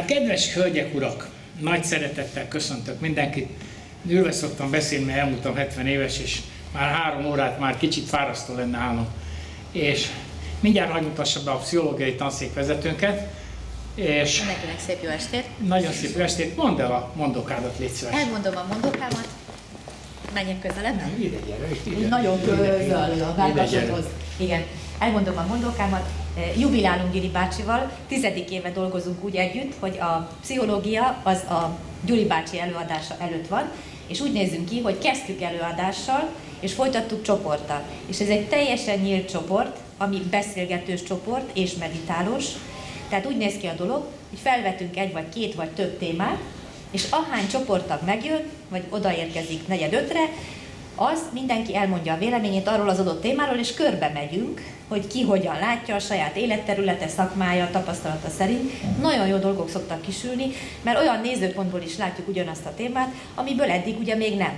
Hát kedves hölgyek, urak, nagy szeretettel köszöntök mindenkit. Ülve szoktam beszélni, mert elmúltam 70 éves, és már 3 órát már kicsit fárasztó lenne állnom. És mindjárt hadd mutassa be a pszichológiai tanszékvezetőnket. És mindenkinek szép jó estét. Nagyon szép jó estét. Mondd el a mondókádat, légy szíves. Elmondom a mondókámat. Menjek közelebb? Nem, ide gyere, ide. Nagyon közel a vágásodhoz. Igen. Elmondom a mondókámat. Jubilálunk Gyuri bácsival. 10. éve dolgozunk úgy együtt, hogy a pszichológia az a Gyuri bácsi előadása előtt van, és úgy nézzünk ki, hogy kezdtük előadással, és folytattuk csoporttal. És ez egy teljesen nyílt csoport, ami beszélgetős csoport és meditálós. Tehát úgy néz ki a dolog, hogy felvetünk 1 vagy 2 vagy több témát, és ahány csoporttag megjön, vagy odaérkezik 4-5-re, az mindenki elmondja a véleményét arról az adott témáról, és körbe megyünk, hogy ki hogyan látja a saját életterülete, szakmája, tapasztalata szerint. Nagyon jó dolgok szoktak kisülni, mert olyan nézőpontból is látjuk ugyanazt a témát, amiből eddig ugye még nem.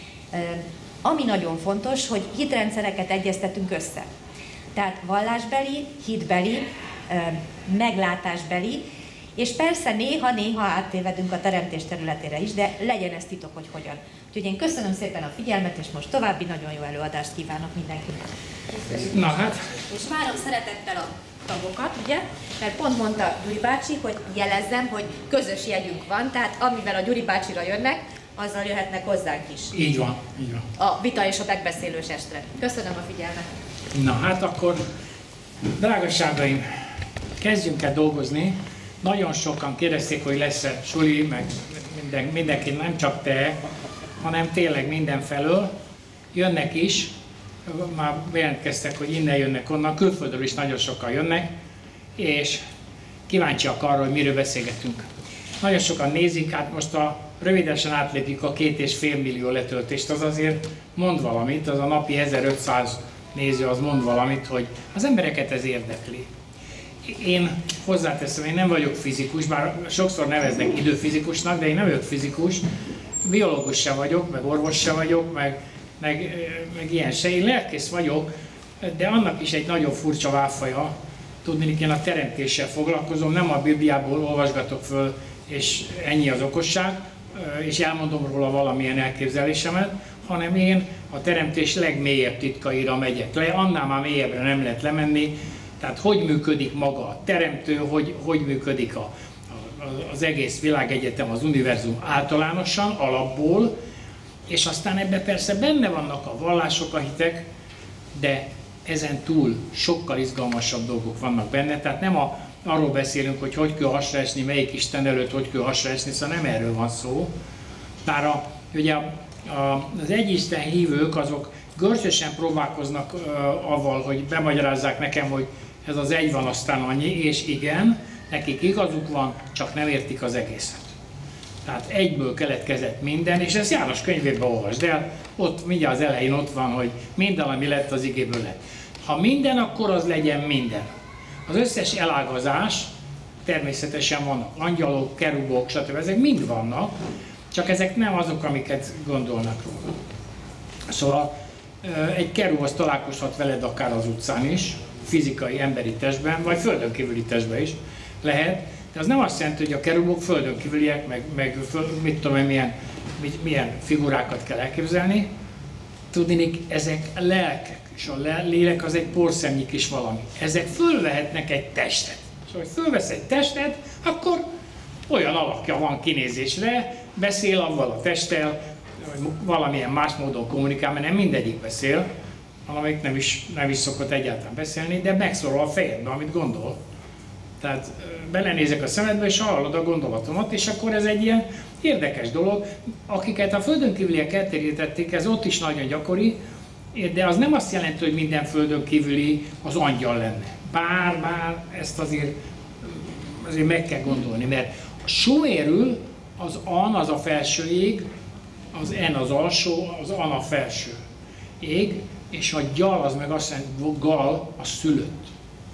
Ami nagyon fontos, hogy hitrendszereket egyeztetünk össze. Tehát vallásbeli, hitbeli, meglátásbeli, és persze néha áttévedünk a teremtés területére is, de legyen ez titok, hogy hogyan. Úgyhogy én köszönöm szépen a figyelmet, és most további nagyon jó előadást kívánok mindenkinek. Na hát. És várom szeretettel a tagokat, ugye? Mert pont mondta Gyuri bácsi, hogy jelezzem, hogy közös jegyünk van, tehát amivel a Gyuri bácsira jönnek, azzal jöhetnek hozzánk is. Így van, így van. A vita és a megbeszélős estre. Köszönöm a figyelmet. Na hát akkor, drágaságaim, kezdjünk el dolgozni. Nagyon sokan kérdezték, hogy lesz-e suli, meg mindenki, nem csak te, hanem tényleg mindenfelől. Jönnek is, már bejelentkeztek, hogy innen jönnek, onnan, külföldről is nagyon sokan jönnek, és kíváncsiak arra, hogy miről beszélgetünk. Nagyon sokan nézik, hát most rövidesen átlépjük a 2,5 millió letöltést, az azért mond valamit, az a napi 1500 néző az mond valamit, hogy az embereket ez érdekli. Én hozzáteszem, én nem vagyok fizikus, bár sokszor neveznek időfizikusnak, de én nem vagyok fizikus, biológus se vagyok, meg orvos se vagyok, meg ilyen se. Én lelkész vagyok, de annak is egy nagyon furcsa válfaja. Tudni, én a teremtéssel foglalkozom, nem a Bibliából olvasgatok föl, és ennyi az okosság, és elmondom róla valamilyen elképzelésemet, hanem én a teremtés legmélyebb titkaira megyek le, annál már mélyebbre nem lehet lemenni. Tehát hogy működik maga a teremtő, hogy működik az egész világegyetem, az univerzum általánosan, alapból, és aztán ebben persze benne vannak a vallások, a hitek, de ezen túl sokkal izgalmasabb dolgok vannak benne, tehát nem arról beszélünk, hogy kell hasra esni, melyik Isten előtt hogy kell hasra esni, szóval nem erről van szó. Bár ugye az egyisten hívők azok görcsösen próbálkoznak avval, hogy bemagyarázzák nekem, hogy ez az egy van, aztán annyi, és igen, nekik igazuk van, csak nem értik az egészet. Tehát egyből keletkezett minden, és ezt János könyvében olvasd el, ott mindjárt az elején ott van, hogy minden, ami lett, az igéből lett. Ha minden, akkor az legyen minden. Az összes elágazás, természetesen vannak angyalok, kerubok, stb. Ezek mind vannak, csak ezek nem azok, amiket gondolnak róla. Szóval egy kerub az találkozhat veled akár az utcán is, fizikai, emberi testben, vagy földön kívüli testben is lehet, de az nem azt jelenti, hogy a kerubok földön kívüliek, meg mit tudom én, milyen figurákat kell elképzelni. Tudni, ezek lelkek, és a lélek az egy porszemnyi kis valami. Ezek fölvehetnek egy testet. És ha fölvesz egy testet, akkor olyan alakja van kinézésre, beszél avval a testtel, valamilyen más módon kommunikál, mert nem mindegyik beszél, valamelyik nem is szokott egyáltalán beszélni, de megszólal a fejedbe, amit gondol. Tehát belenézek a szemedbe, és hallod a gondolatomat, és akkor ez egy ilyen érdekes dolog. Akiket a földön kívüliek eltérítették, ez ott is nagyon gyakori, de az nem azt jelenti, hogy minden földön kívüli az angyal lenne. Bár ezt azért meg kell gondolni, mert a sumerül az an, az a felső ég, az en az alsó, az an a felső ég, és a gyal az meg azt jelenti, hogy gal a szülött.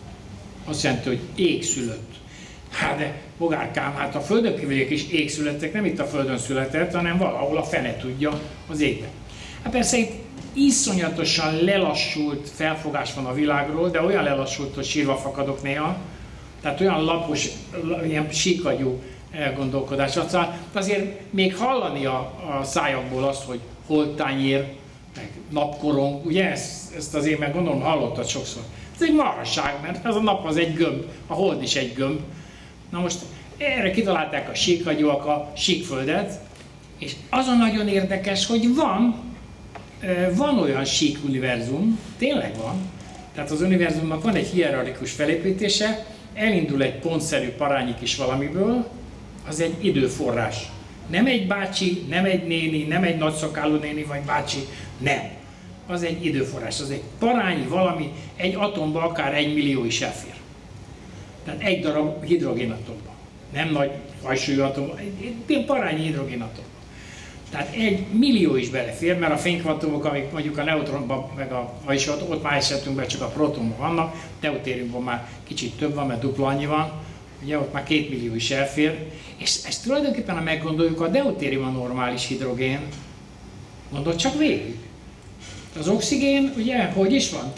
Azt jelenti, hogy ég szülött. Hát de bogárkám, hát a földön kívüliek is ég születtek, nem itt a földön született, hanem valahol a fene tudja az égben. Hát persze itt iszonyatosan lelassult felfogás van a világról, de olyan lelassult, hogy sírva fakadok néha. Tehát olyan lapos, ilyen síkagyú elgondolkodás. Aztán azért még hallani a szájakból azt, hogy holttányér, meg napkorong, ugye ezt azért meg gondolom hallottad sokszor. Ez egy marhaság, mert ez a nap az egy gömb, a hold is egy gömb. Na most erre kitalálták a síkhagyóak a síkföldet, és az a nagyon érdekes, hogy van olyan sík univerzum, tényleg van, tehát az univerzumnak van egy hierarchikus felépítése, elindul egy pontszerű parányi kis valamiből, az egy időforrás. Nem egy bácsi, nem egy néni, nem egy nagyszakálú néni vagy bácsi, nem. Az egy időforrás, az egy parányi valami, egy atomba akár 1 millió is elfér. Tehát egy darab hidrogénatomba. Nem nagy fajsúlyú atomba, egy parányi hidrogénatomba. Tehát 1 millió is belefér, mert a fénykvantumok, amik mondjuk a neutronban, meg vagyis ott már esetünkben csak a protonok vannak, deutériumban már kicsit több van, mert dupla annyi van, ugye ott már 2 millió is elfér, és ezt tulajdonképpen, ha meggondoljuk, a deutérium a normális hidrogén, gondold csak végig. Az oxigén, ugye, hogy is van?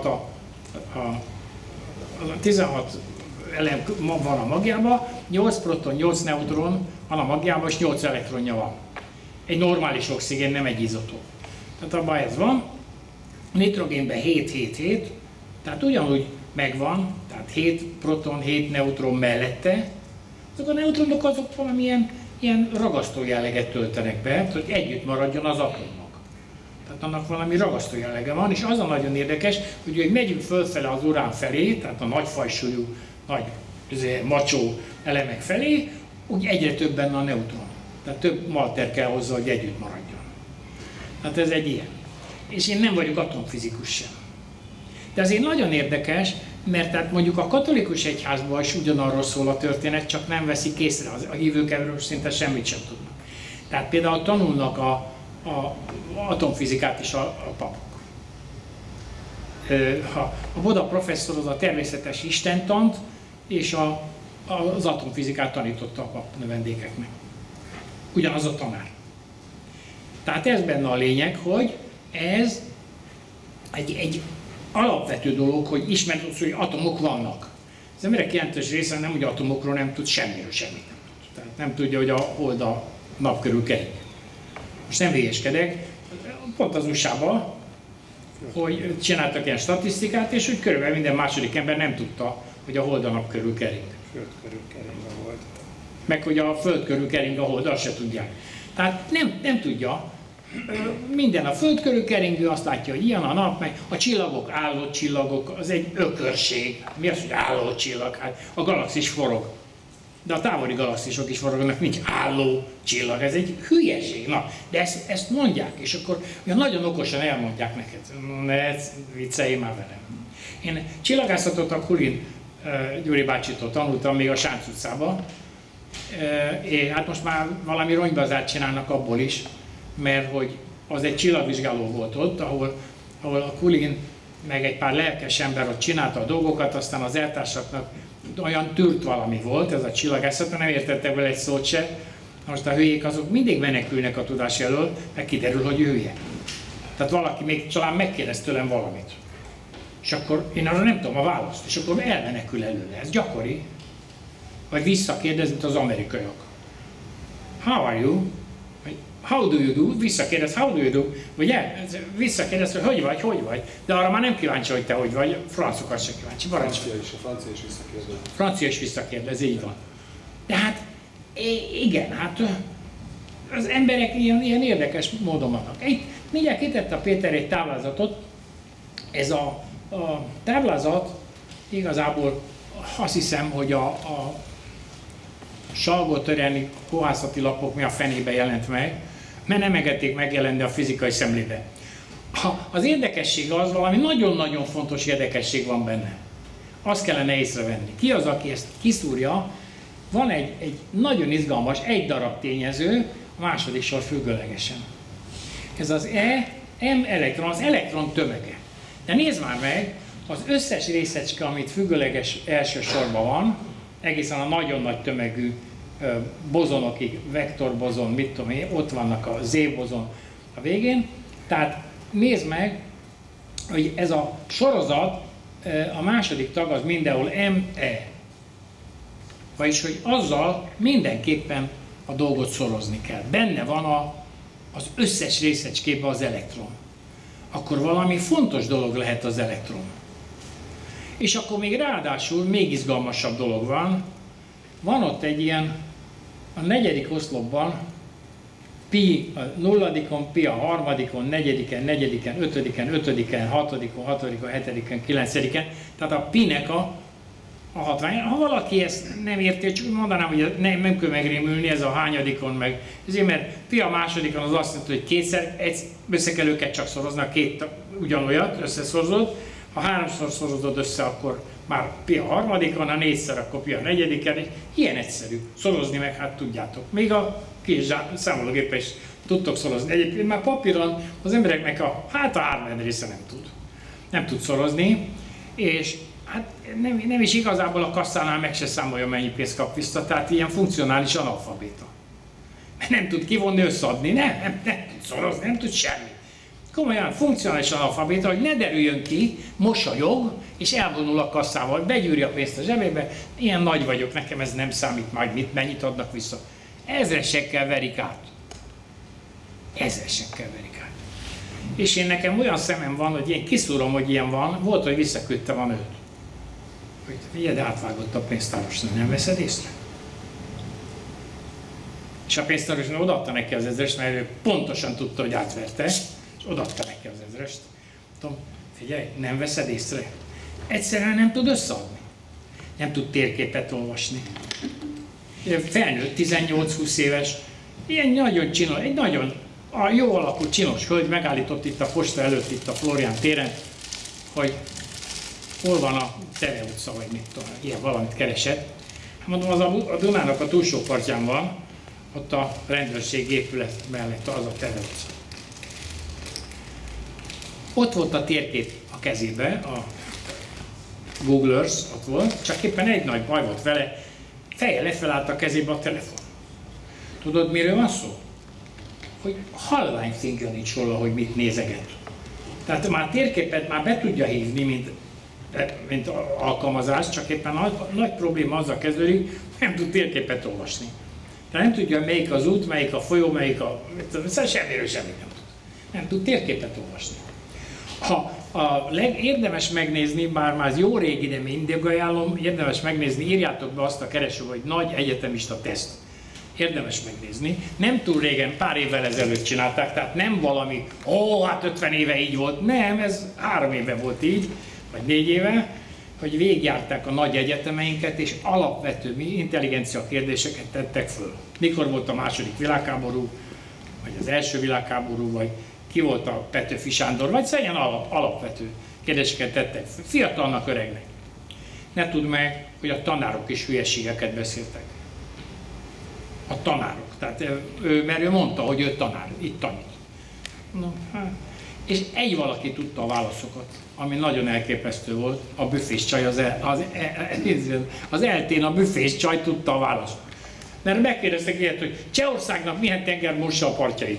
16 elem van a magjában, 8 proton, 8 neutron van a magjában, és 8 elektronja van. Egy normális oxigén, nem egy izotóp. Tehát abban ez van. Nitrogénben 7, tehát ugyanúgy megvan, tehát 7 proton, 7 neutron mellette. Azok a neutronok azok valamilyen ilyen ragasztó jelleget töltenek be, hogy együtt maradjon az atomnak. Tehát annak valami ragasztó jellege van, és az a nagyon érdekes, hogy megyünk fölfele az urán felé, tehát a nagy fajsúlyú, nagy macsó elemek felé, úgy egyre több benne a neutron. Tehát több malter kell hozzá, hogy együtt maradjon. Hát ez egy ilyen. És én nem vagyok atomfizikus sem. De azért nagyon érdekes, mert tehát mondjuk a katolikus egyházban is ugyanarról szól a történet, csak nem veszik észre, a hívők erről szinte semmit sem tudnak. Tehát például tanulnak a atomfizikát is a papok. A Boda professzor az a természetes istentant és az atomfizikát tanította a pap növendékeknek. Ugyanaz a tanár. Tehát ez benne a lényeg, hogy ez egy alapvető dolog, hogy ismert az, hogy atomok vannak. Az emberek jelentős része nem, hogy atomokról nem tud semmiről semmit. Tehát nem tudja, hogy a hold a nap körül kerik. Most nem hülyeskedek, pont az USA-ban, hogy csináltak ilyen statisztikát, és hogy körülbelül minden második ember nem tudta, hogy a hold a nap körül kering. Föld körül kering a hold. Meg hogy a föld körül kering a hold, azt se tudják. Tehát nem tudja. Minden a föld körül keringő, azt látja, hogy ilyen a nap, meg a csillagok, álló csillagok, az egy ökörség. Mi az, hogy álló csillag? Hát a galaxis forog. De a távoli galaxisok is forognak, nincs álló csillag, ez egy hülyeség. Na, de ezt mondják, és akkor nagyon okosan elmondják neked. Ne viccelj már velem. Én csillagászatot a Kulin Gyuri bácsitól tanultam még a Sánc utcában, és hát most már valami rongybazárt csinálnak abból is, mert hogy az egy csillagvizsgáló volt ott, ahol a Kulin meg egy pár lelkes ember ott csinálta a dolgokat, aztán az eltársaknak olyan tűrt valami volt, ez a csillagászat, nem értettek vele egy szót se. Most a hülyék azok mindig menekülnek a tudás elől, meg kiderül, hogy hülye. Tehát valaki még talán megkérdez tőlem valamit. És akkor én arra nem tudom a választ, és akkor elmenekül előle. Ez gyakori. Vagy visszakérdez, mint az amerikaiak. How are you? How do you do? Visszakérdez, how do you do? Ugye? Visszakérdez, hogy vagy? De arra már nem kíváncsi, hogy te hogy vagy. Francokat se kíváncsi. A francia is visszakérdez. Francia is visszakérdez, így van. De hát, igen, hát az emberek ilyen érdekes módon vannak. Itt mindjárt kitette a Péter egy táblázatot. Ez a táblázat igazából azt hiszem, hogy a Salgótarjáni kohászati lapok mi a fenébe jelent meg, mert nem engedték megjelenni a fizikai szemlébe. Az érdekesség az, valami nagyon-nagyon fontos érdekesség van benne. Azt kellene észrevenni. Ki az, aki ezt kiszúrja? Van egy nagyon izgalmas, egy darab tényező, a második sor függőlegesen. Ez az M elektron, az elektron tömege. De nézd már meg, az összes részecske, amit függőleges első sorban van, egészen a nagyon nagy tömegű bozonokig, vektorbozon, mit tudom én, ott vannak a Z-bozon a végén. Tehát nézd meg, hogy ez a sorozat, a második tag az mindenhol ME. Vagyis, hogy azzal mindenképpen a dolgot szorozni kell. Benne van az összes részecskében az elektron. Akkor valami fontos dolog lehet az elektron. És akkor még ráadásul még izgalmasabb dolog van. Van ott egy ilyen, a 4. oszlopban, pi a 0-dikon, pi a 3-dikon, 4-en, 4-en, 5-en, 5-en, 6-dikon, 6-dikon, 7-en, 9-en, tehát a pi-nek a hatvány. Ha valaki ezt nem érti, csak mondanám, hogy nem kell megrémülni, ez a hányadikon meg. Ezért, mert pi a másodikon az azt jelenti, hogy kétszer, össze kell őket csak szorozni, a két ugyanolyat összeszorozod. Ha 3-szor szorozod össze, akkor már pi a harmadikon, ha 4-szer, akkor pi a 4-en. Ilyen egyszerű. Szorozni meg, hát tudjátok. Még a kis számológéppel is tudtok szorozni. Egyébként már papíron az embereknek a 3 része nem tud szorozni, és hát nem is igazából a kasszánál meg se számolja, mennyi pénzt kap vissza, tehát ilyen funkcionális analfabéta. Nem tud kivonni, összeadni, nem tud szorozni, nem tud semmi. Komolyan funkcionális analfabéta, hogy ne derüljön ki, mosolyog, és elvonul a kasszával, begyűri a pénzt a zsebébe, ilyen nagy vagyok, nekem ez nem számít, majd mennyit adnak vissza. Ezresekkel verik át. Ezresekkel verik át. És én nekem olyan szemem van, hogy én kiszúrom, hogy ilyen van, volt, hogy visszaküldtem a nőt. Hogy figyeld, átvágott a pénztárosnő, nem veszed észre? És a pénztárosnő odaadta neki az 1000-est, mert ő pontosan tudta, hogy átverte, és odaadta neki az 1000-est. Tudom, figyelj, nem veszed észre? Egyszerűen nem tud összeadni. Nem tud térképet olvasni. Felnőtt, 18-20 éves, ilyen nagyon csinos, egy nagyon jó alakú csinos hölgy megállított itt a posta előtt, itt a Florián téren, hogy hol van a Tere utca, vagy mit tudom, ilyen valamit keresett. Mondom, az a Dunának a túlsó partján van, ott a rendőrség épület mellett az a Tere utca. Ott volt a térkép a kezébe, a Google Earth ott volt, csak éppen egy nagy baj volt vele, feje lefelé állt a kezébe a telefon. Tudod, miről van szó? Hogy halvány fingja nincs róla, hogy mit nézeget. Tehát már térképet már be tudja hívni, mint alkalmazás, csak éppen a nagy probléma azzal kezdődik, nem tud térképet olvasni. Tehát nem tudja, melyik az út, melyik a folyó, melyik a... semmiről semmit nem tud. Nem tud térképet olvasni. Érdemes megnézni, már jó régi, de mindig ajánlom, érdemes megnézni, írjátok be azt a keresőbe, hogy nagy egyetemista teszt. Érdemes megnézni. Nem túl régen, pár évvel ezelőtt csinálták, tehát nem valami, hát 50 éve így volt, nem, ez 3 éve volt így, vagy 4 éve, hogy végigjárták a nagy egyetemeinket, és alapvető intelligencia kérdéseket tettek föl. Mikor volt a második világháború, vagy az első világháború, vagy ki volt a Petőfi Sándor, vagy szóval ilyen alapvető kérdéseket tettek föl. Fiatalnak, öregnek. Ne tudd meg, hogy a tanárok is hülyeségeket beszéltek. A tanárok. Tehát mert ő mondta, hogy ő tanár, itt tanít. No, hát. És egy valaki tudta a válaszokat, ami nagyon elképesztő volt, a büfés csaj, az eltén a büfés csaj tudta a választ. Mert megkérdeztek ilyet, hogy Csehországnak milyen tenger mossa a partjait.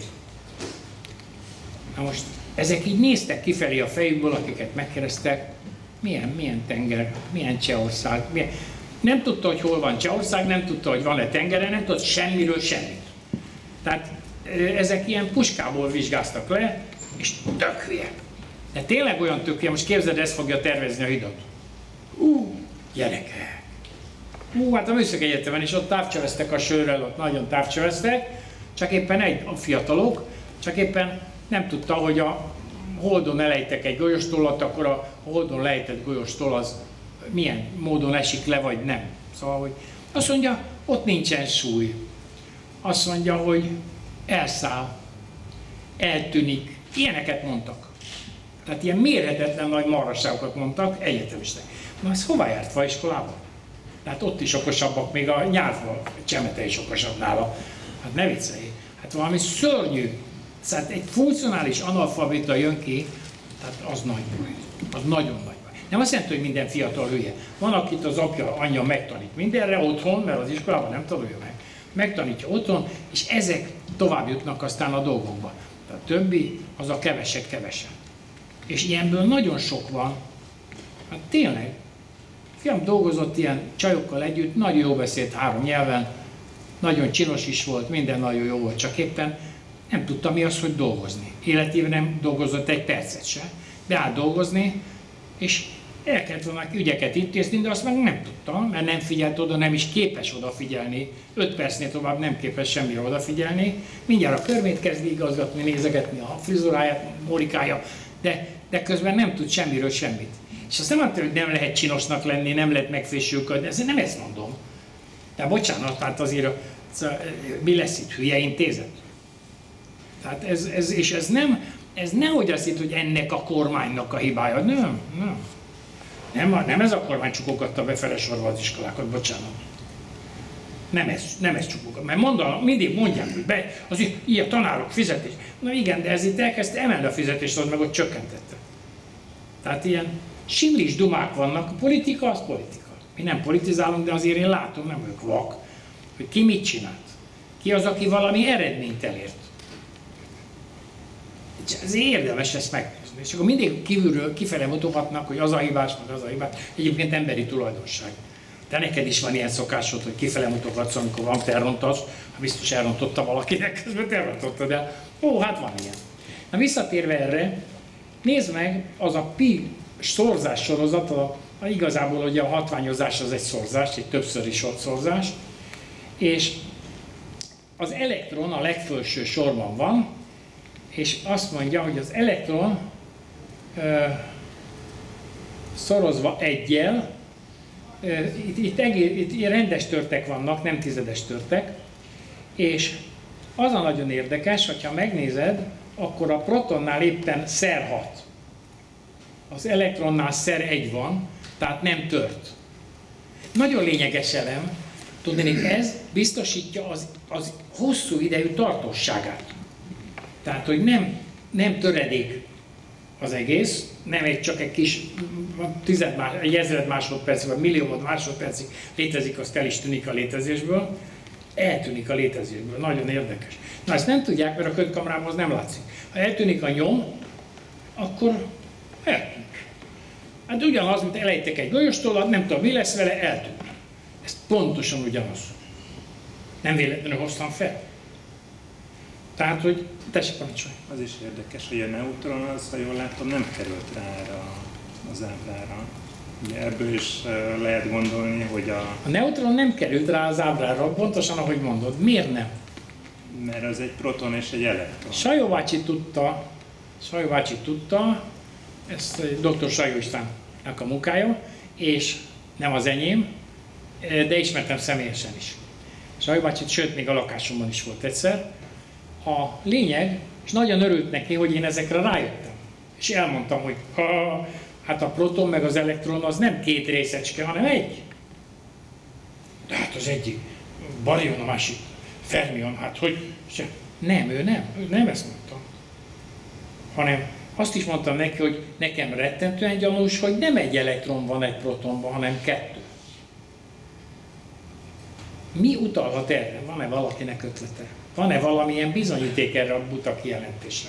Na most, ezek így néztek kifelé a fejükből, akiket megkérdeztek, milyen tenger, milyen Csehország, milyen... Nem tudta, hogy hol van Csehország, nem tudta, hogy van-e tengere, nem tudta semmiről semmit. Tehát ezek ilyen puskából vizsgáztak le, és tök hülye. De tényleg olyan tök hülye, most képzeld, ezt fogja tervezni a hidat. Gyerekek! Hát a Műszaki Egyetemen is ott távcsöveztek a sörrel, ott nagyon távcsöveztek, csak éppen a fiatalok, csak éppen nem tudta, hogy a Holdon elejtek egy golyóstollat, akkor a Holdon lejtett golyóstól az milyen módon esik le, vagy nem. Szóval, hogy azt mondja, ott nincsen súly. Azt mondja, hogy elszáll, eltűnik. Ilyeneket mondtak. Tehát ilyen mérhetetlen nagy marhaságokat mondtak egyetemistek. Na ez hová járt faiskolába? Hát ott is okosabbak, még a nyárfa Csemete is okosabb nála. Hát ne viccelj. Hát valami szörnyű. Tehát egy funkcionális analfabéta jön ki, tehát az nagy baj. Az nagyon nagy baj. Nem azt jelenti, hogy minden fiatal hülye. Van, akit az apja, anyja megtanít mindenre otthon, mert az iskolában nem tanulja meg. Megtanítja otthon, és ezek tovább jutnak aztán a dolgokba. A többi az a kevesek. És ilyenből nagyon sok van. Hát tényleg. Fiam dolgozott ilyen csajokkal együtt, nagyon jó beszélt 3 nyelven, nagyon csinos is volt, minden nagyon jó volt, csak éppen nem tudta mi az, hogy dolgozni. Életében nem dolgozott egy percet se. Beállt dolgozni, és el kellett volna ügyeket intézni, de azt meg nem tudta, mert nem figyelt oda, nem is képes odafigyelni. 5 percnél tovább nem képes semmire odafigyelni. Mindjárt a körmét kezdi igazgatni, nézegetni a frizuráját, morikája, de közben nem tud semmiről semmit. És azt nem mondta, hogy nem lehet csinosnak lenni, nem lehet megfésülködni, nem ezt mondom. De bocsánat, tehát azért mi lesz itt, hülye intézet? Tehát ez nehogy azt itt, hogy ennek a kormánynak a hibája. Nem ez a kormány csukogatta befele sorba az iskolákat, bocsánat. Nem ez csukogat. Mert mindig mondják, hogy ilyen tanárok fizetés. Na igen, de ez itt elkezdte emelni a fizetést, az meg ott csökkentette. Tehát ilyen simlis dumák vannak, a politika az politika. Mi nem politizálunk, de azért én látom, nem vagyok vak, hogy ki mit csinált. Ki az, aki valami eredményt elért. És ezért érdemes ezt megnézni. És akkor mindig kívülről kifele mutogatnak, hogy az a hibás, meg az a hibás. Egyébként emberi tulajdonság. De neked is van ilyen szokásod, hogy kifele mutogatsz, amikor van, te elrontasz, ha biztos elrontotta valakinek, közben te elrontottad el. Ó, hát van ilyen. Na visszatérve erre, nézd meg, az a pi szorzás sorozat, igazából ugye a hatványozás az egy szorzás, egy többszöri szorzás, és az elektron a legfelső sorban van, és azt mondja, hogy az elektron szorozva 1-jel, itt rendes törtek vannak, nem tizedes törtek, és az a nagyon érdekes, hogyha megnézed, akkor a protonnál éppen szer 6. Az elektronnál szer 1 van, tehát nem tört. Nagyon lényeges elem, tudni, ez biztosítja az hosszú idejű tartóságát. Tehát, hogy nem töredék az egész, nem csak egy kis egy 1000 másodpercig, vagy milliómod másodpercig létezik, azt el is tűnik a létezésből, eltűnik a létezésből. Nagyon érdekes. Na ezt nem tudják, mert a ködkamrában az nem látszik. Ha eltűnik a nyom, akkor eltűnik. Hát ugyanaz, mint elejtek egy golyóstolat, nem tudom mi lesz vele, eltűnik. Ez pontosan ugyanaz. Nem véletlenül hoztam fel. Tehát, hogy tessék, parancsolj. Az is érdekes, hogy a neutron az, ha jól látom, nem került rá erre az ábrára. Ugye ebből is lehet gondolni, hogy a neutron nem került rá az ábrára, pontosan ahogy mondod. Miért nem? Mert az egy proton és egy elektron. Sajó bácsi tudta, ezt dr. Sajó Istvánnak a munkája, és nem az enyém, de ismertem személyesen is. Sajó bácsit, sőt, még a lakásomban is volt egyszer. A lényeg, és nagyon örült neki, hogy én ezekre rájöttem. És elmondtam, hogy hát a proton meg az elektron az nem 2 részecske, hanem egy. De hát az egyik barion, a másik fermion, hát hogy... Nem, ő nem ezt mondta. Hanem azt is mondtam neki, hogy nekem rettentően gyanús, hogy nem egy elektron van egy protonban, hanem 2. Mi utalhat erre? Van-e valakinek ötlete? Van-e valamilyen bizonyíték erre a buta kijelentésre?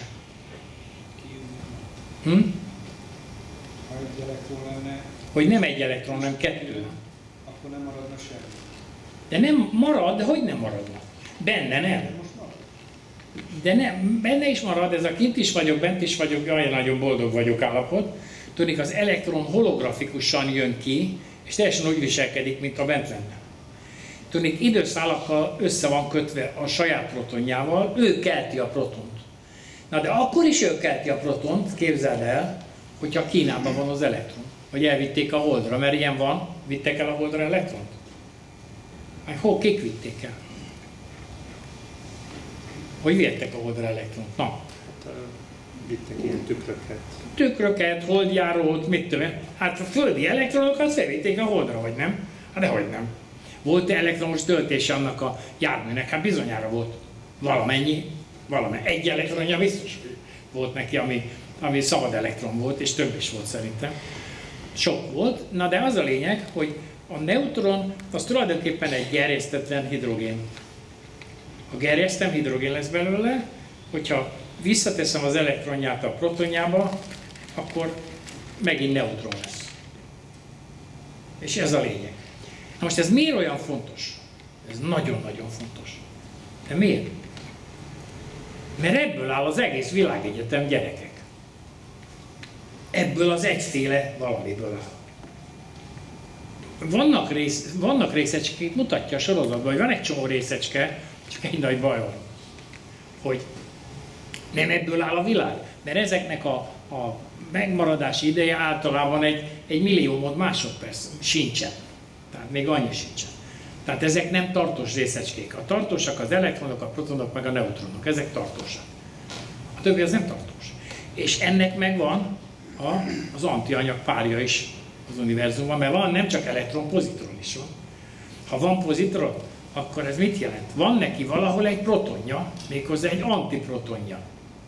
Ha egy elektron lenne, hogy nem egy elektron, hanem 2. akkor nem maradna semmi. De nem marad, de hogy nem maradna? Benne nem. De nem, benne is marad, ez a kint is vagyok, bent is vagyok, jaj, nagyon boldog vagyok állapot. Tudnik, az elektron holografikusan jön ki, és teljesen úgy viselkedik, mint a bent lenne. Tudnik, időszálakkal össze van kötve a saját protonjával, ő kelti a protont. Na de akkor is ő kelti a protont, képzeld el, hogyha Kínában van az elektron, vagy elvitték a Holdra, mert ilyen van, vittek el a Holdra elektront? Hát hol, kik vitték el? Hogy vihettek a Holdra elektront? Na. Hát, vittek ilyen tükröket. Tükröket, holdjárót, mit tudom. Hát a földi elektronokat felvitték a Holdra, vagy nem? Hát dehogy nem. Volt-e elektromos töltése annak a járműnek? Hát bizonyára volt valamennyi. Egy elektronja biztos volt neki, ami szabad elektron volt, és több is volt szerintem. Sok volt. Na de az a lényeg, hogy a neutron az tulajdonképpen egy gerjesztetlen hidrogén. Ha gerjesztem, hidrogén lesz belőle, hogyha visszateszem az elektronját a protonjába, akkor megint neutron lesz. És ez a lényeg. Na most ez miért olyan fontos? Ez nagyon-nagyon fontos. De miért? Mert ebből áll az egész világegyetem, gyerekek. Ebből az egyféle valamiből áll. Vannak részecskék, mutatja a sorozatban, hogy van egy csomó részecske, csak egy nagy baj van, hogy nem ebből áll a világ, mert ezeknek a megmaradási ideje általában egy milliómod másodperc sincsen. Tehát még annyi sincsen. Tehát ezek nem tartós részecskék. A tartósak az elektronok, a protonok, meg a neutronok. Ezek tartósak. A többi az nem tartós. És ennek megvan az antianyag párja is az univerzumban, mert van nem csak elektron, pozitron is van. Ha van pozitron, akkor ez mit jelent? Van neki valahol egy protonja, méghozzá egy antiprotonja.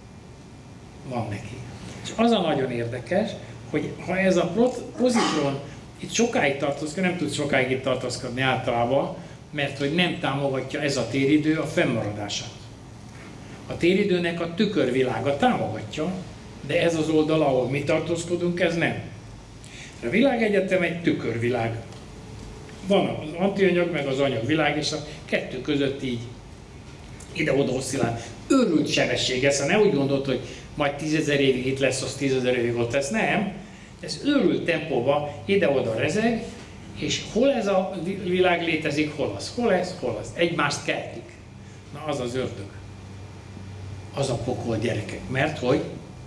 Van neki. És az a nagyon érdekes, hogy ha ez a pozitron itt sokáig tartózkodik, nem tud sokáig itt tartózkodni általában, mert hogy nem támogatja ez a téridő a fennmaradását. A téridőnek a tükörvilága támogatja, de ez az oldal, ahol mi tartózkodunk, ez nem. A világegyetem egy tükörvilág. Van az antianyag, meg az anyagvilág, és a kettő között így ide-oda oszcillál. Őrült sebessége, szóval ne úgy gondolt, hogy majd 10 000 évig itt lesz, az 10 000 évig ott lesz. Nem. Ez őrült tempóban ide-oda rezeg, és hol ez a világ létezik, hol az. Hol ez, hol az. Egymást keltik. Na az az ördög. Az a pokol, gyerekek. Mert hogy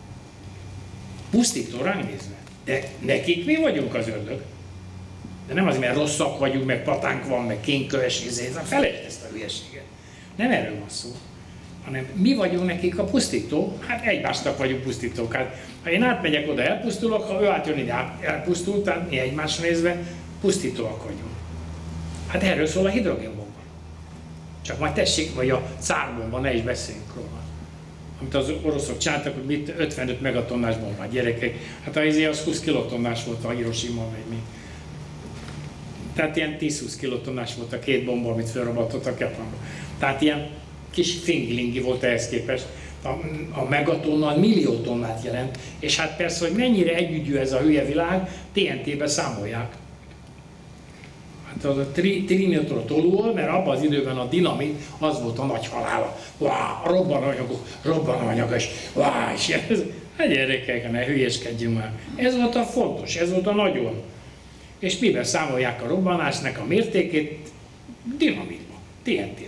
pusztító ránk nézve. De nekik mi vagyunk az ördög. De nem azért, mert rosszak vagyunk, meg patánk van, meg kénköves, felejtsd ezt a hülyeséget. Nem erről van szó. Hanem mi vagyunk nekik a pusztító, hát egymásnak vagyunk pusztítók. Hát, ha én átmegyek oda, elpusztulok, ha ő átjön ide, elpusztul, tehát mi egymásra nézve pusztítóak vagyunk. Hát erről szól a hidrogénbomba. Csak majd tessék, vagy a cárbomba, ne is beszéljünk róla. Amit az oroszok csináltak, hogy mit 55 megatonnás bombát, gyerekek. Hát az 20 kilotonnás volt a Hiroshima, vagy mi. Tehát ilyen 10-20 kilotonnás volt a két bomba, amit felrobbantottak Japánba. Tehát ilyen kis fingilingi volt ehhez képest. A megatonna millió tonnát jelent, és hát persze, hogy mennyire együgyű ez a hülye világ, TNT-be számolják. Hát az a triniotról tolul, mert abban az időben a dinamit, az volt a nagy halála. Robbanóanyagos, és ez, hát gyerekek, ne hülyeskedjünk már. Ez volt a fontos, ez volt a nagyon. És miben számolják a robbanásnak a mértékét? Dinamitban, TNT-ben.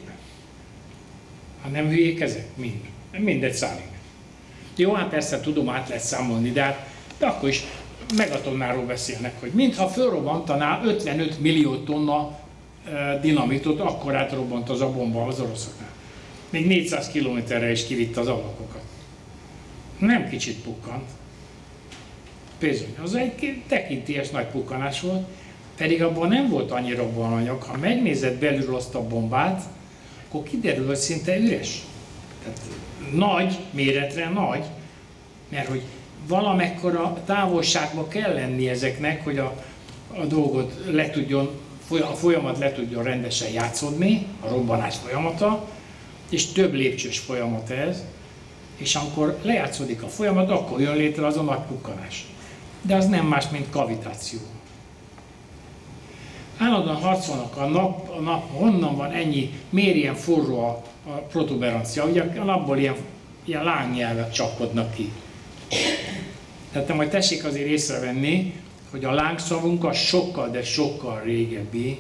Ha nem hülyék ezek? Mindegy szállít. Jó, hát persze tudom, át lehet számolni, de akkor is megatonnáról beszélnek, hogy mintha fölrobbantaná 55 millió tonna dinamitot, akkor átrobbant az a bomba az oroszoknál. Még 400 kilométerre is kivitte az ablakokat. Nem kicsit pukkant. Bizony, az egy tekintélyes nagy pukkanás volt, pedig abban nem volt annyi robbanóanyag. Ha megnézed belül azt a bombát, akkor kiderül, hogy szinte üres. Tehát nagy méretre nagy, mert hogy valamekkora távolságba kell lenni ezeknek, hogy a dolgot le tudjon, a folyamat le tudjon rendesen játszódni, a robbanás folyamata, és több lépcsős folyamat ez, és amikor lejátszódik a folyamat, akkor jön létre az a nagy pukkanás. De az nem más, mint kavitáció. Állandóan harcolnak a nap, honnan van ennyi, miért ilyen forró a protuberancia, ugye a napból ilyen lángnyelvek csapkodnak ki. Tehát majd tessék azért észrevenni, hogy a lángszavunk az sokkal, de sokkal régebbi,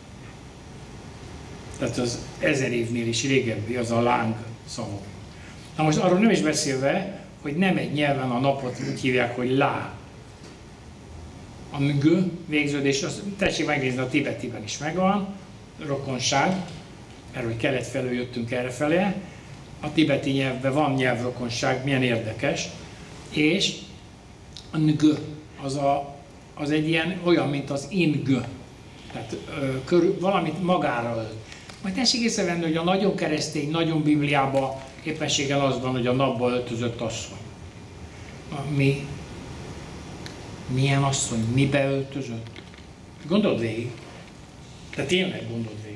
tehát az 1000 évnél is régebbi az a lángszavunk. Na most arról nem is beszélve, hogy nem egy nyelven a napot úgy hívják, hogy lá. A ng végződés, tessék megnézni, a tibetiben is megvan, rokonság, mert hogy kelet felől jöttünk errefele, a tibeti nyelvben van nyelvrokonság, milyen érdekes, és a ng az egy ilyen olyan, mint az ing, tehát valamit magára ölt. Majd tessék észrevenni, hogy a nagyon keresztény, nagyon Bibliában éppenséggel az van, hogy a napba öltözött asszony. Mi? Milyen asszony? Mibe öltözött? Gondold végig. Tehát tényleg gondold végig.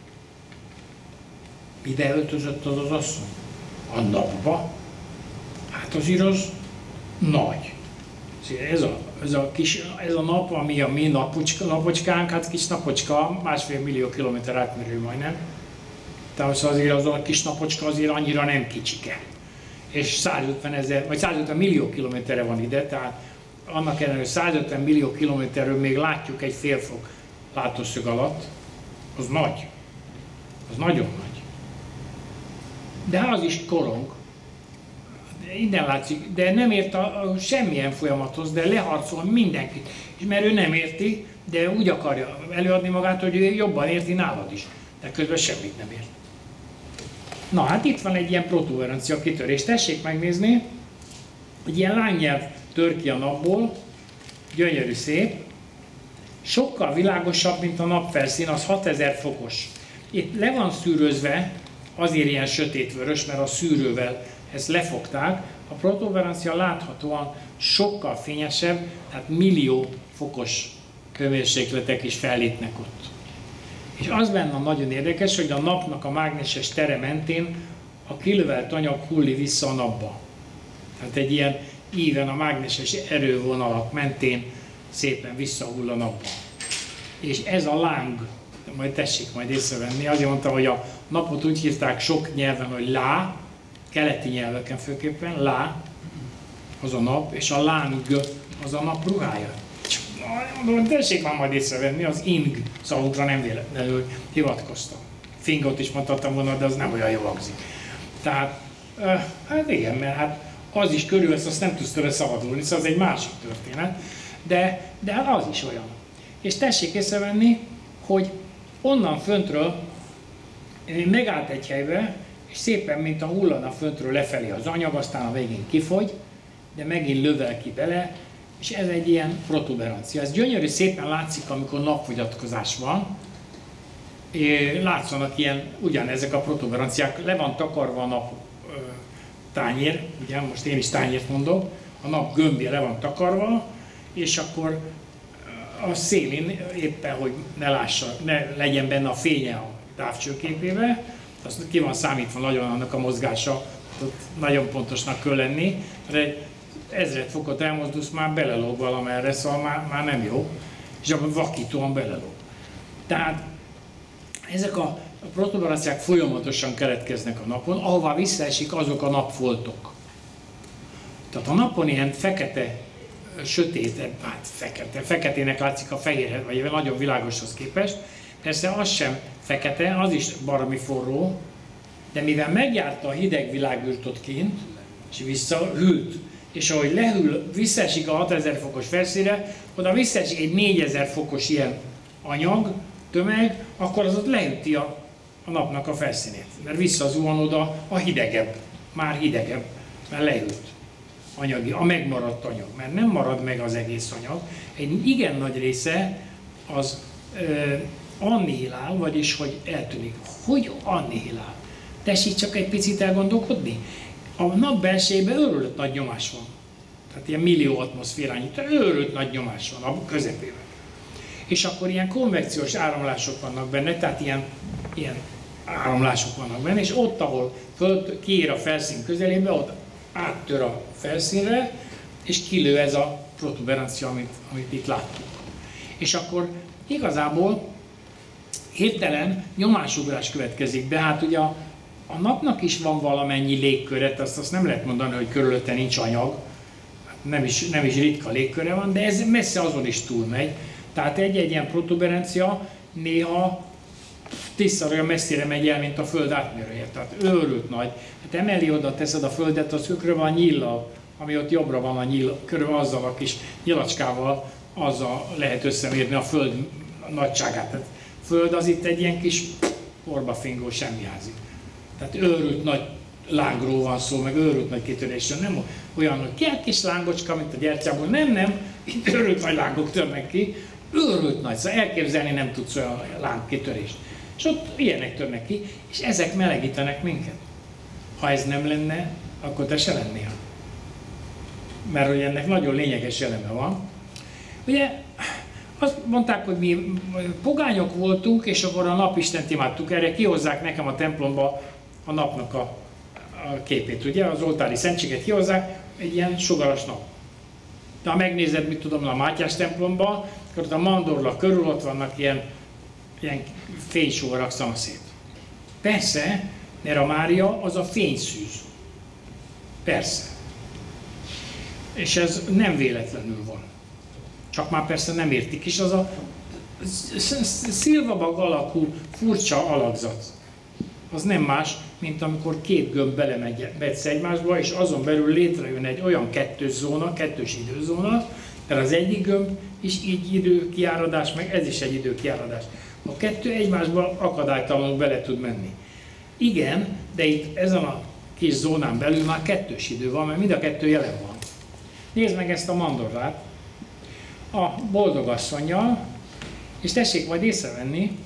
Mibe öltözött az az asszony? A napba? Hát azért az nagy. Ez a nap, ami a mi napocskánk, hát kis napocska, 1,5 millió kilométer átmérő majdnem. Tehát azért az a kis napocska azért annyira nem kicsike. És 150 millió kilométerre van ide, tehát annak ellenére, hogy 150 millió kilométerről még látjuk egy fél fok látószög alatt, az nagy. Az nagyon nagy. De az is korong. Innen látszik, de nem ért semmilyen folyamathoz, de leharcol mindenkit. És mert ő nem érti, de úgy akarja előadni magát, hogy ő jobban érti nálad is. De közben semmit nem ért. Na hát itt van egy ilyen protuberancia kitörés. Tessék megnézni, egy ilyen lángnyelv tör ki a napból, gyönyörű szép, sokkal világosabb, mint a napfelszín, az 6000 fokos. Itt le van szűrözve, azért ilyen sötétvörös, mert a szűrővel ezt lefogták. A protuberancia láthatóan sokkal fényesebb, tehát millió fokos hőmérsékletek is fellépnek ott. És az benne nagyon érdekes, hogy a napnak a mágneses tere mentén a kilövelt anyag hulli vissza a napba. Tehát egy ilyen íven a mágneses erővonalak mentén szépen visszahull a napba. És ez a láng, majd tessék majd észrevenni, azért mondtam, hogy a napot úgy hívták sok nyelven, hogy lá, keleti nyelveken főképpen, lá, az a nap, és a láng az a nap ruhája. Mondom, tessék már majd észrevenni, az ing szavunkra nem véletlenül hivatkoztam. Fingot is mondhattam volna, de az nem olyan jól hangzik. Tehát, hát igen, mert hát az is körülvesz, azt nem tudsz tőle szabadulni, szóval az egy másik történet, de hát az is olyan. És tessék észrevenni, hogy onnan föntről megállt egy helybe, és szépen, mint a hullana föntről lefelé az anyag, aztán a végén kifogy, de megint lövel ki bele, és ez egy ilyen protuberancia. Ez gyönyörű szépen látszik, amikor napfogyatkozás van. Látszanak ilyen, ugyanezek a protuberanciák, le van takarva a nap tányér, ugye most én is tányért mondok, a nap gömbje le van takarva, és akkor a szélén éppen, hogy ne legyen benne a fénye a távcsőképébe, azt ki van számítva nagyon annak a mozgása, nagyon pontosnak kell lenni, de 1000 fokot elmozdulsz, már belelóg valamerre, szóval már nem jó, és akkor vakítóan belelóg. Tehát ezek a protuberanciák folyamatosan keletkeznek a napon, ahová visszaesik azok a napfoltok. Tehát a napon ilyen fekete, sötét, hát feketének látszik a fehérhez, vagy nagyon világoshoz képest. Persze az sem fekete, az is baromi forró, de mivel megjárta a hideg világűrt kint, és visszahűlt, és ahogy lehűl, visszaesik a 6000 fokos felszínre, oda visszaesik egy 4000 fokos ilyen anyag, tömeg, akkor az ott leüti a napnak a felszínét. Mert visszazuhan oda a hidegebb, már hidegebb, mert leült anyagi, a megmaradt anyag. Mert nem marad meg az egész anyag. Egy igen nagy része az annihilál, vagyis hogy eltűnik. Hogy annihilál? Tessék csak egy picit elgondolkodni. A nap belsejében őrült nagy nyomás van. Tehát ilyen millió atmoszférányi, őrült nagy nyomás van a közepében. És akkor ilyen konvekciós áramlások vannak benne, tehát ilyen áramlások vannak benne, és ott, ahol kiér a felszín közelébe, ott áttör a felszínre, és kilő ez a protuberancia, amit itt láttuk. És akkor igazából hirtelen nyomásugrás következik be, hát ugye a napnak is van valamennyi légköre, azt nem lehet mondani, hogy körülötte nincs anyag, nem is ritka légköre van, de ez messze azon is túlmegy. Tehát egy ilyen protuberancia néha 10-szor olyan messzire megy el, mint a Föld átmérője. Tehát őrült nagy. Hát emeli oda teszed a Földet, az körül van nyíllal, ami ott jobbra van a nyíl, körül azzal a kis nyilacskával, azzal lehet összemérni a Föld nagyságát. Tehát Föld az itt egy ilyen kis orbafingó semmiházi. Tehát őrült nagy lángról van szó, meg őrült nagy kitörésről. Nem olyan, hogy ki egy kis lángocska, mint a gyertyából. Nem, itt őrült nagy lángok törnek ki. Őrült nagy, szóval elképzelni nem tudsz olyan lángkitörést. És ott ilyenek törnek ki, és ezek melegítenek minket. Ha ez nem lenne, akkor te se lennél. Mert hogy ennek nagyon lényeges eleme van. Ugye azt mondták, hogy mi pogányok voltunk, és akkor a napistent imádtuk. Erre kihozzák nekem a templomba a napnak a képét, ugye? Az oltári szentséget kihozzák, egy ilyen sugaras nap. De ha megnézed, mit tudom, a Mátyás templomban, akkor a mandorla körül ott vannak ilyen fénysóvarak szanaszét. Persze, mert a Mária az a fényszűz. Persze. És ez nem véletlenül van. Csak már persze nem értik is, az a szilvabag alakú furcsa alakzat. Az nem más, mint amikor két gömb belemetsz egymásba, és azon belül létrejön egy olyan kettős időzóna, mert az egyik gömb is így időkiáradás, meg ez is egy időkiáradás. A kettő egymásba akadálytalanul bele tud menni. Igen, de itt ezen a kis zónán belül már kettős idő van, mert mind a kettő jelen van. Nézd meg ezt a mandorlát a boldogasszonnyal, és tessék majd észrevenni,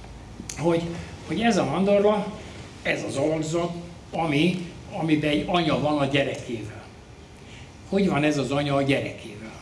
hogy ez a mandorla, ez az alakzat, amiben egy anya van a gyerekével. Hogy van ez az anya a gyerekével?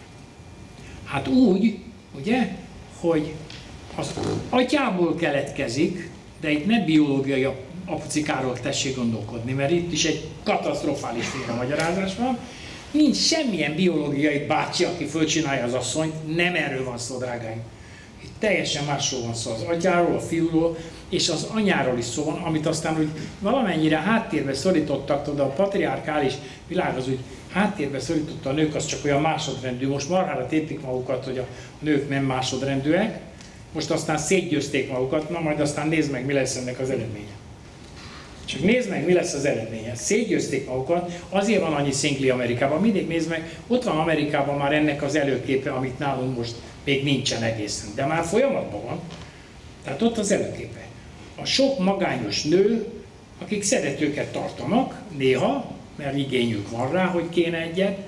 Hát úgy, ugye, hogy az atyából keletkezik, de itt ne biológiai apucikáról tessék gondolkodni, mert itt is egy katasztrofális félremagyarázás van. Nincs semmilyen biológiai bácsi, aki fölcsinálja az asszonyt, nem erről van szó, drágáim. Itt teljesen másról van szó, az atyáról, a fiúról, és az anyáról is szó van, amit aztán úgy valamennyire háttérbe szorítottak, de a patriarkális világ az úgy háttérbe szorította, a nők az csak olyan másodrendű, most marhára tépik magukat, hogy a nők nem másodrendűek, most aztán szétgyőzték magukat, na majd aztán nézd meg, mi lesz ennek az eredménye. Csak nézd meg, mi lesz az eredménye. Szétgyőzték magukat, azért van annyi szingli Amerikában. Mindig nézd meg, ott van Amerikában már ennek az előképe, amit nálunk most még nincsen egészen, de már folyamatban van. Tehát ott az előképe. A sok magányos nő, akik szeretőket tartanak, néha, mert igényük van rá, hogy kéne egyet,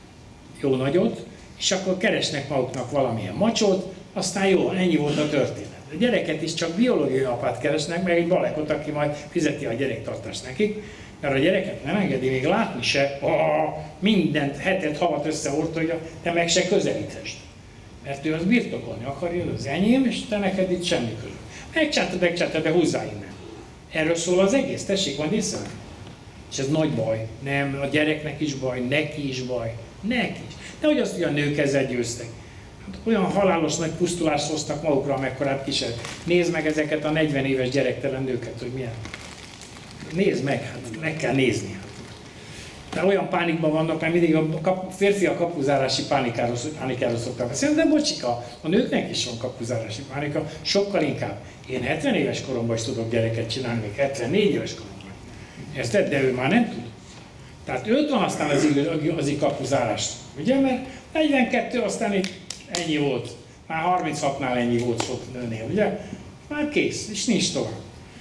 jó nagyot, és akkor keresnek maguknak valamilyen macsot, aztán jó, ennyi volt a történet. A gyereket is csak biológiai apát keresnek, meg egy balekot, aki majd fizeti a gyerektartást nekik, mert a gyereket nem engedi még látni se, mindent, hetet, havat összehordolja, te meg se közelíthest. Mert ő az birtokolni akarja, az enyém, és te neked itt semmi közül. Megcsántad, de húzzá innen. Erről szól az egész, tessék, majd észre. És ez nagy baj. Nem, a gyereknek is baj, neki is baj, neki is. De hogy azt, hogy a nők ezzel győztek. Hát olyan halálos nagy pusztulást hoztak magukra, amekkorát kísért. Nézd meg ezeket a 40 éves gyerektelen nőket, hogy milyen. Nézd meg, hát meg kell nézni. De olyan pánikban vannak, mert mindig a férfiak kapuzárási pánikáról szoktak beszélni, de bocsika, a nőknek is van kapuzárási pánika, sokkal inkább. Én 70 éves koromban is tudok gyereket csinálni, még 74 éves koromban. Érted? De ő már nem tud. Tehát őt van aztán az kapuzárás, ugye? Mert 42, aztán itt ennyi volt. Már 36-nál ennyi volt sok nőnél, ugye? Már kész, és nincs tovább.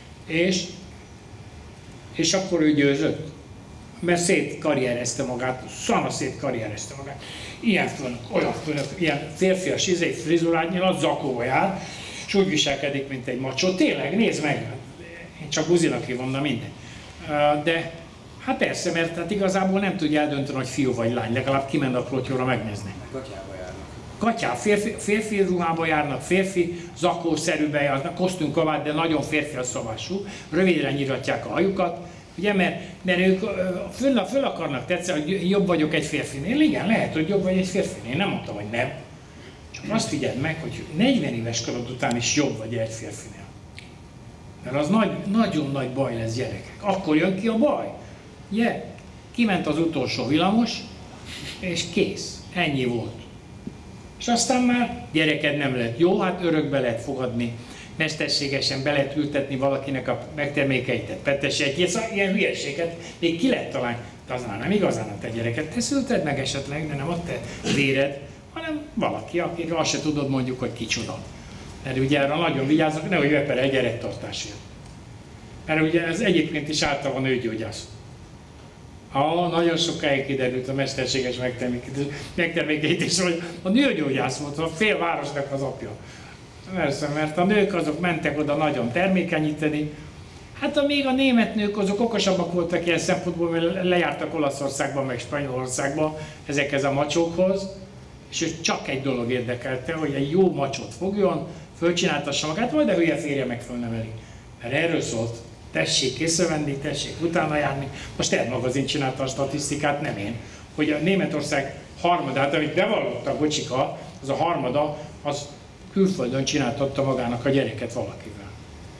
És akkor ő győzött. Mert szétkarrierezte magát, szétkarrierezte magát. Ilyen fönök, olyan fönök, ilyen férfias frizurát nyilat, zakóba jár, és úgy viselkedik, mint egy macsó. Tényleg, nézd meg! Én csak buzinak hívom, na mindegy. De hát persze, mert hát igazából nem tudja eldönteni, hogy fiú vagy lány, legalább kimenn a klotyóra megnézni. Gatyába járnak. Gatyá, férfi ruhába járnak, férfi zakószerűben járnak, kosztümkabát, de nagyon férfias szavású, rövidre nyiratják a hajukat, ugye, mert ők föl akarnak tetszeni, hogy jobb vagyok egy férfinél. Igen, lehet, hogy jobb vagy egy férfinél, nem mondtam, hogy nem. Csak azt figyeld meg, hogy 40 éves korod után is jobb vagy egy férfinél. Mert az nagyon nagy baj lesz, gyerekek. Akkor jön ki a baj. Ugye? Kiment az utolsó villamos, és kész. Ennyi volt. És aztán már gyereked nem lett. Jó, hát örökbe lehet fogadni, mesterségesen be lehet ültetni valakinek a megtermékeitett petesejtjét, szóval ilyen hülyeséget még ki lehet találni. De az már nem igazán a te gyereket. Te szülted meg esetleg, de nem a te véred, hanem valaki, akiről azt se tudod mondjuk, hogy kicsoda. Mert ugye erre nagyon vigyáznak, nehogy beperel egy gyerektartásért. Mert ugye ez egyébként is általában nőgyógyász. Nagyon sokáig kiderült a mesterséges megtermékeítés, hogy a nőgyógyász volt, a fél városnak az apja. Persze, mert a nők azok mentek oda nagyon termékenyíteni. Hát még a német nők azok okosabbak voltak ilyen szempontból, mert lejártak Olaszországba, meg Spanyolországba ezekhez a macsókhoz, és ő csak egy dolog érdekelte, hogy egy jó macsot fogjon, fölcsináltassa magát, majd a hülye férje meg fölneveli. Mert erről szólt. Tessék észrevenni, tessék utána járni. Most Ed magazin csinálta a statisztikát, nem én. hogy a Németország harmadát, amit bevallotta a Bocsika, az a harmada, az külföldön csináltatta magának a gyereket valakivel.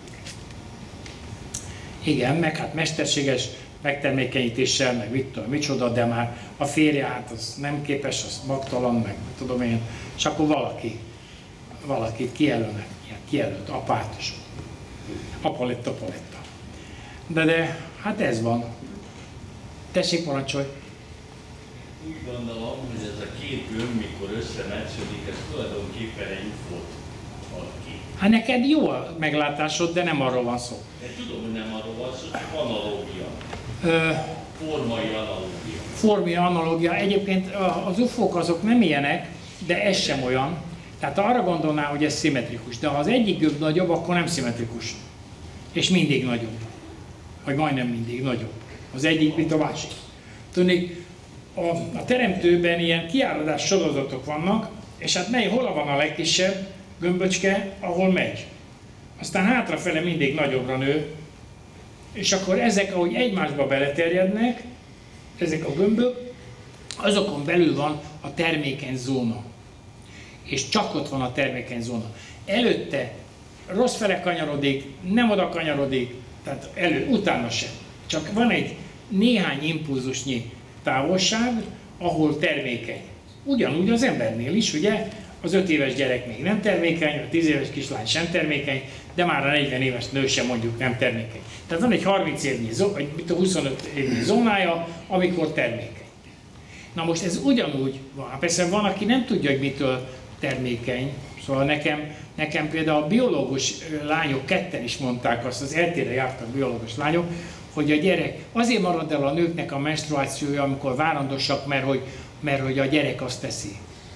Igen, meg hát mesterséges megtermékenyítéssel, meg mit tudom, micsoda, de már a férje, hát az nem képes, az magtalan, meg tudom én, és akkor valakit kijelölt, apát, és apa lett. De hát ez van. Tessék, parancsolj! Úgy gondolom, hogy ez a két gömb, mikor összemetsződik, ez tulajdonképpen egy UFO-t ad ki. Hát neked jó a meglátásod, de nem arról van szó. Én tudom, hogy nem arról van szó, csak analógia. Formai analógia. Formai analógia. Egyébként az UFO-k azok nem ilyenek, de ez sem olyan. Tehát arra gondolná, hogy ez szimmetrikus. De ha az egyik gömb nagyobb, akkor nem szimmetrikus. És mindig nagyobb. Vagy majdnem mindig nagyobb. Az egyik, mint a másik. Tudni, a teremtőben ilyen kiáradás sorozatok vannak, és hát hol van a legkisebb gömböcske, ahol megy. Aztán hátrafele mindig nagyobbra nő, és akkor ezek, ahogy egymásba beleterjednek, ezek a gömbök, azokon belül van a termékeny zóna. És csak ott van a termékeny zóna. Előtte rossz fele kanyarodik, nem oda kanyarodik, tehát utána sem. Csak van egy néhány impulzusnyi távolság, ahol termékeny. Ugyanúgy az embernél is, ugye, az 5 éves gyerek még nem termékeny, a 10 éves kislány sem termékeny, de már a 40 éves nő sem mondjuk nem termékeny. Tehát van egy 30 évnyi, vagy 25 évnyi zónája, amikor termékeny. Na most ez ugyanúgy van. Persze van, aki nem tudja, hogy mitől termékeny. Szóval nekem például a biológus lányok ketten is mondták azt, az eltére jártak biológus lányok, hogy a gyerek, azért marad el a nőknek a menstruációja, amikor várandósak, mert hogy a gyerek azt teszi.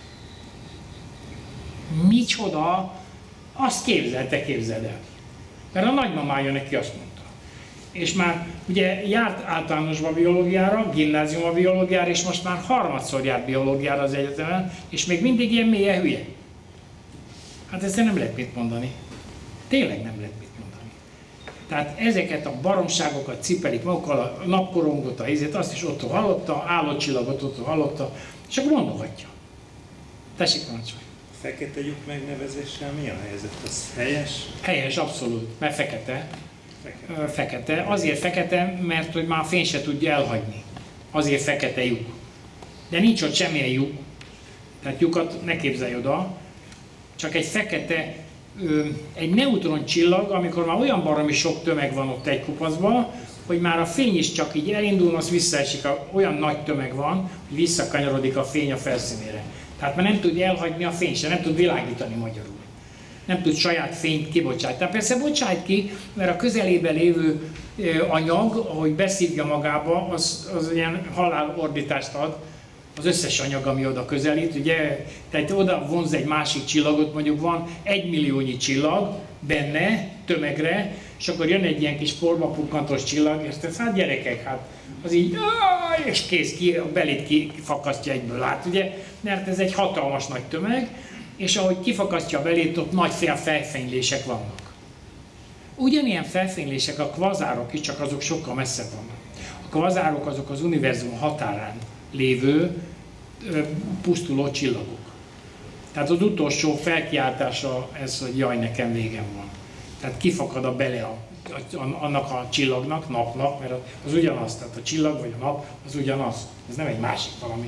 Micsoda? Azt képzeld el. Mert a nagymamája neki azt mondta. És már ugye járt általánosba biológiára, gimnáziumba biológiára, és most már harmadszor járt biológiára az egyetemen, és még mindig ilyen mélyen hülye. Hát ezzel nem lehet mit mondani. Tényleg nem lehet mit mondani. Tehát ezeket a baromságokat cipelik magukkal, a napkorongot, azt is otthon hallotta, állatcsillagot otthon hallotta, és akkor mondogatja. Tessék, parancsolj! Fekete lyuk megnevezéssel mi a helyzet? Az helyes? Helyes, abszolút, mert fekete. Fekete. Azért fekete, mert hogy már a fény se tudja elhagyni. Azért fekete lyuk. De nincs ott semmilyen lyuk. Tehát lyukat ne képzelj oda. Csak egy fekete, egy neutron csillag, amikor már olyan baromi sok tömeg van ott egy kupacban, hogy már a fény is csak így elindul, az visszaesik, olyan nagy tömeg van, hogy visszakanyarodik a fény a felszínére. Tehát már nem tud elhagyni a fény se, nem tud világítani magyarul. Nem tud saját fényt kibocsátani. Persze bocsájt ki, mert a közelében lévő anyag, ahogy beszívja magába, az ilyen halálordítást ad, az összes anyag, ami oda közelít, ugye, tehát oda vonz egy másik csillagot, mondjuk van 1 milliónyi csillag benne, tömegre, és akkor jön egy ilyen kis formapukkantos csillag, és tehát hát gyerekek, hát az így, és kész, a belét kifakasztja egyből át, ugye, mert ez egy hatalmas nagy tömeg, és ahogy kifakasztja a belét, ott nagy felfénylések vannak. Ugyanilyen felfénylések a kvazárok is, csak azok sokkal messzebb vannak. A kvazárok azok az univerzum határán lévő pusztuló csillagok. Tehát az utolsó felkiáltása ez, hogy jaj, nekem végem van. Tehát kifakad a bele annak a csillagnak, napnak, mert az ugyanaz, tehát a csillag vagy a nap az ugyanaz. Ez nem egy másik valami.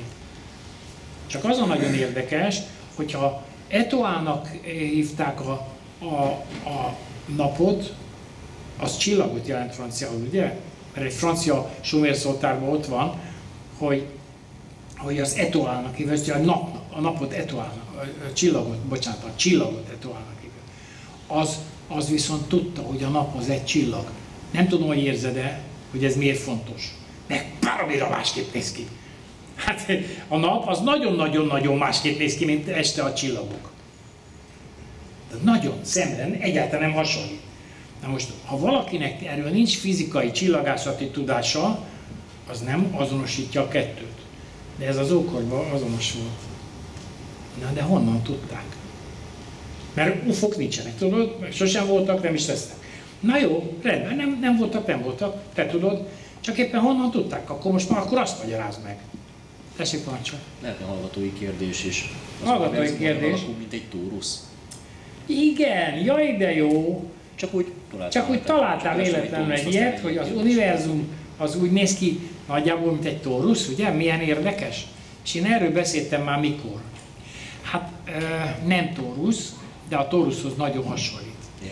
Csak az a nagyon érdekes, hogyha Etoile-nak hívták a napot, az csillagot jelent franciául, ugye? Mert egy francia sumérszótárban ott van, hogy az Etoile-nak hívják, a napot Etoile-nak, a csillagot Etoile-nak hívják. Az viszont tudta, hogy a nap az egy csillag. Nem tudom, hogy érzed-e, hogy ez miért fontos. De baromira másképp néz ki. Hát a nap az nagyon-nagyon-nagyon másképp néz ki, mint este a csillagok. De nagyon szemben egyáltalán nem hasonlít. Na most, ha valakinek erről nincs fizikai csillagászati tudása, az nem azonosítja a kettőt. De ez az ókorban azonos volt. Na de honnan tudták? Mert ufok nincsenek, tudod? Sosem voltak, nem is lesznek. Na jó, rendben, nem voltak, te tudod. Csak éppen honnan tudták? Akkor most már azt magyarázd meg. Tessék, parancsol. Lehetne hallgatói kérdés is. Hallgatói kérdés. Alakul, mint egy tórusz. Igen, jaj de jó. Csak úgy találtál véletlenül egy ilyet, hogy az univerzum az úgy néz ki nagyjából, mint egy tórusz, ugye? Milyen érdekes? És én erről beszéltem már mikor. Hát nem tórusz, de a tóruszhoz nagyon hasonlít.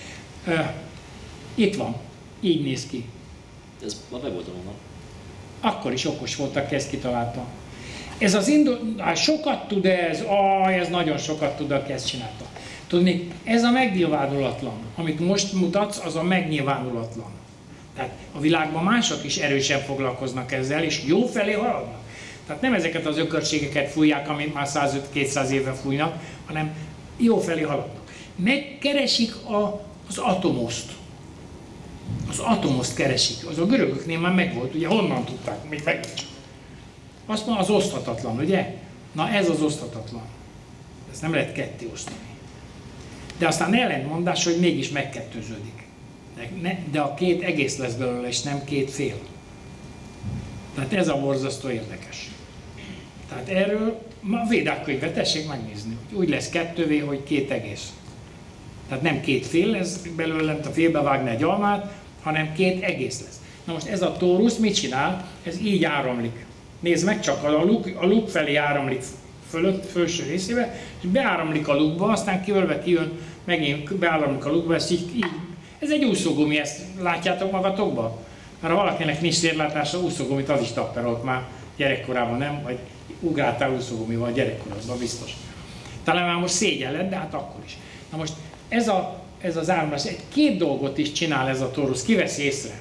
Itt van, így néz ki. Ez a weboldalon van. Akkor is okos volt, aki ezt kitalálta. Ez az sokat tud ez nagyon sokat tud, aki ezt csinálta. Tudni, ez a megnyilvánulatlan, amit most mutatsz, az a megnyilvánulatlan. Tehát a világban mások is erősen foglalkoznak ezzel, és jó felé haladnak. Tehát nem ezeket az ökörségeket fújják, amit már 105-200 éve fújnak, hanem jó felé haladnak. Megkeresik az atomoszt. Az atomoszt keresik. Az a görögöknél már megvolt, ugye honnan tudták, még meg. Azt mondja, az oszthatatlan, ugye? Na ez az oszthatatlan. Ezt nem lehet ketté osztani. De aztán ellentmondás, hogy mégis megkettőződik. De a két egész lesz belőle, és nem két fél. Tehát ez a borzasztó érdekes. Tehát erről a Védák könyve, tessék megnézni, hogy úgy lesz kettővé, hogy két egész. Tehát nem két fél lesz belőle, nem a félbe vágni egy almát, hanem két egész lesz. Na most ez a tórusz mit csinál? Ez így áramlik. Nézd meg, csak a luk felé áramlik felső részébe, és beáramlik a lukba, aztán kijön, megint beáramlik a lukba, ez így. Ez egy úszógumi, ezt látjátok magatokban? Mert ha valakinek nincs térlátása, úszógumit az is tapperolt már gyerekkorában, nem? Vagy ugráltál úszógumival gyerekkorodban, biztos. Talán már most szégyen lett, de hát akkor is. Na most ez az áramlás, két dolgot is csinál ez a tórusz, ki veszi észre?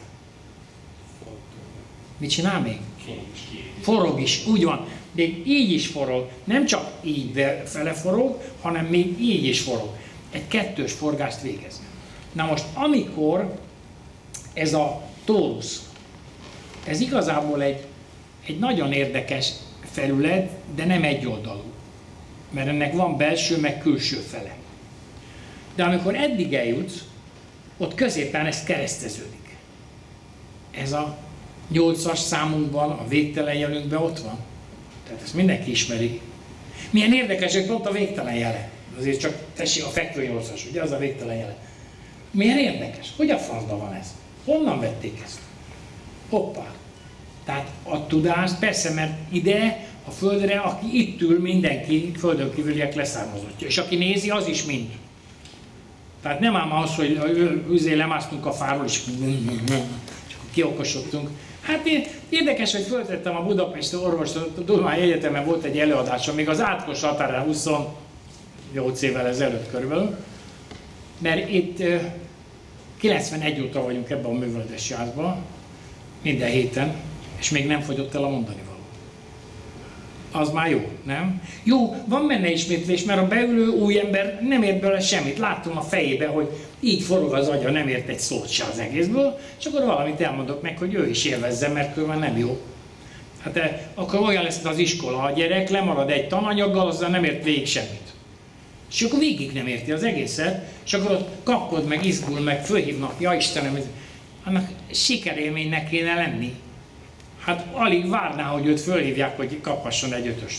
Mit csinál még? Forog is, úgy van. Még így is forog, nem csak így fele forog, hanem még így is forog. Egy kettős forgást végez. Na most, amikor ez a tórusz, ez igazából egy nagyon érdekes felület, de nem egyoldalú. Mert ennek van belső, meg külső fele. De amikor eddig eljutsz, ott középen ez kereszteződik. Ez a 8-as számunkban, a végtelen jelünkben ott van. Tehát ezt mindenki ismeri. Milyen érdekes, hogy pont a végtelen jele. Azért csak tessék, a fekvő 8-as, ugye az a végtelen jele. Milyen érdekes. Hogy a francban van ez? Honnan vették ezt? Hoppá. Tehát a tudást, persze, mert ide, a Földre, aki itt ül, mindenki földön kívüliek leszármazottja. És aki nézi, az is mind. Tehát nem ám az, hogy lemásztunk a fáról, és csak kiokosodtunk. Hát érdekes, hogy föltettem a Budapesti Orvostudományi Egyetemen, volt egy előadásom, még az Átkos határán 28 évvel ezelőtt körülbelül, mert itt 91 óta vagyunk ebben a művelődési házban, minden héten, és még nem fogyott el a mondani való. Az már jó, nem? Jó, van benne ismétlés, mert a beülő új ember nem ért belőle semmit. Láttam a fejébe, hogy így forog az agya, nem ért egy szót se az egészből, és akkor valamit elmondok meg, hogy ő is élvezze, mert különben nem jó. Hát akkor olyan lesz az iskola, a gyerek lemarad egy tananyaggal, azzal nem ért végig semmit. És akkor végig nem érti az egészet, és akkor ott kapkod meg, izgul meg, fölhívnak, ja Istenem, annak sikerélménynek kéne lenni. Hát alig várná, hogy őt fölhívják, hogy kaphasson egy 5-öst.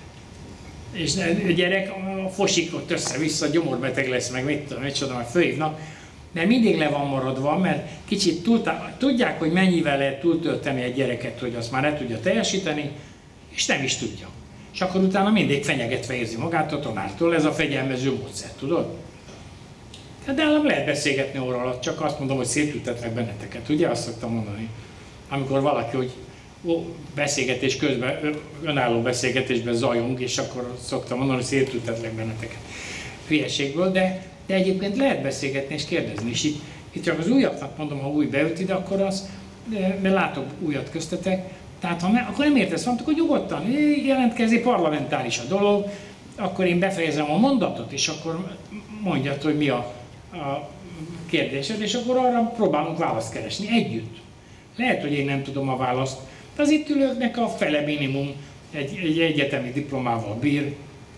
És a gyerek fosik ott össze-vissza, gyomorbeteg lesz, meg mit tudom, micsoda, majd fölhívnak. Mert mindig le van maradva, mert kicsit tudják, hogy mennyivel lehet túltölteni egy gyereket, hogy azt már ne tudja teljesíteni, és nem is tudja. És akkor utána mindig fenyegetve érzi magát a tanártól, ez a fegyelmező módszer, tudod? De állam lehet beszélgetni óra alatt, csak azt mondom, hogy szétültetlek benneteket, ugye? Azt szoktam mondani. Amikor valaki, hogy beszélgetés közben, önálló beszélgetésben zajong, és akkor szoktam mondani, hogy szétültetlek benneteket hülyeségből, de egyébként lehet beszélgetni és kérdezni. És itt csak az újaknak mondom, ha új beüt ide, akkor az, mert látok újat köztetek, tehát ha akkor nem értesz, mondtuk, hogy nyugodtan jelentkezni, parlamentáris a dolog, akkor én befejezem a mondatot, és akkor mondjad, hogy mi a kérdésed, és akkor arra próbálunk választ keresni együtt. Lehet, hogy én nem tudom a választ, de az itt ülőknek a fele minimum egy egyetemi diplomával bír,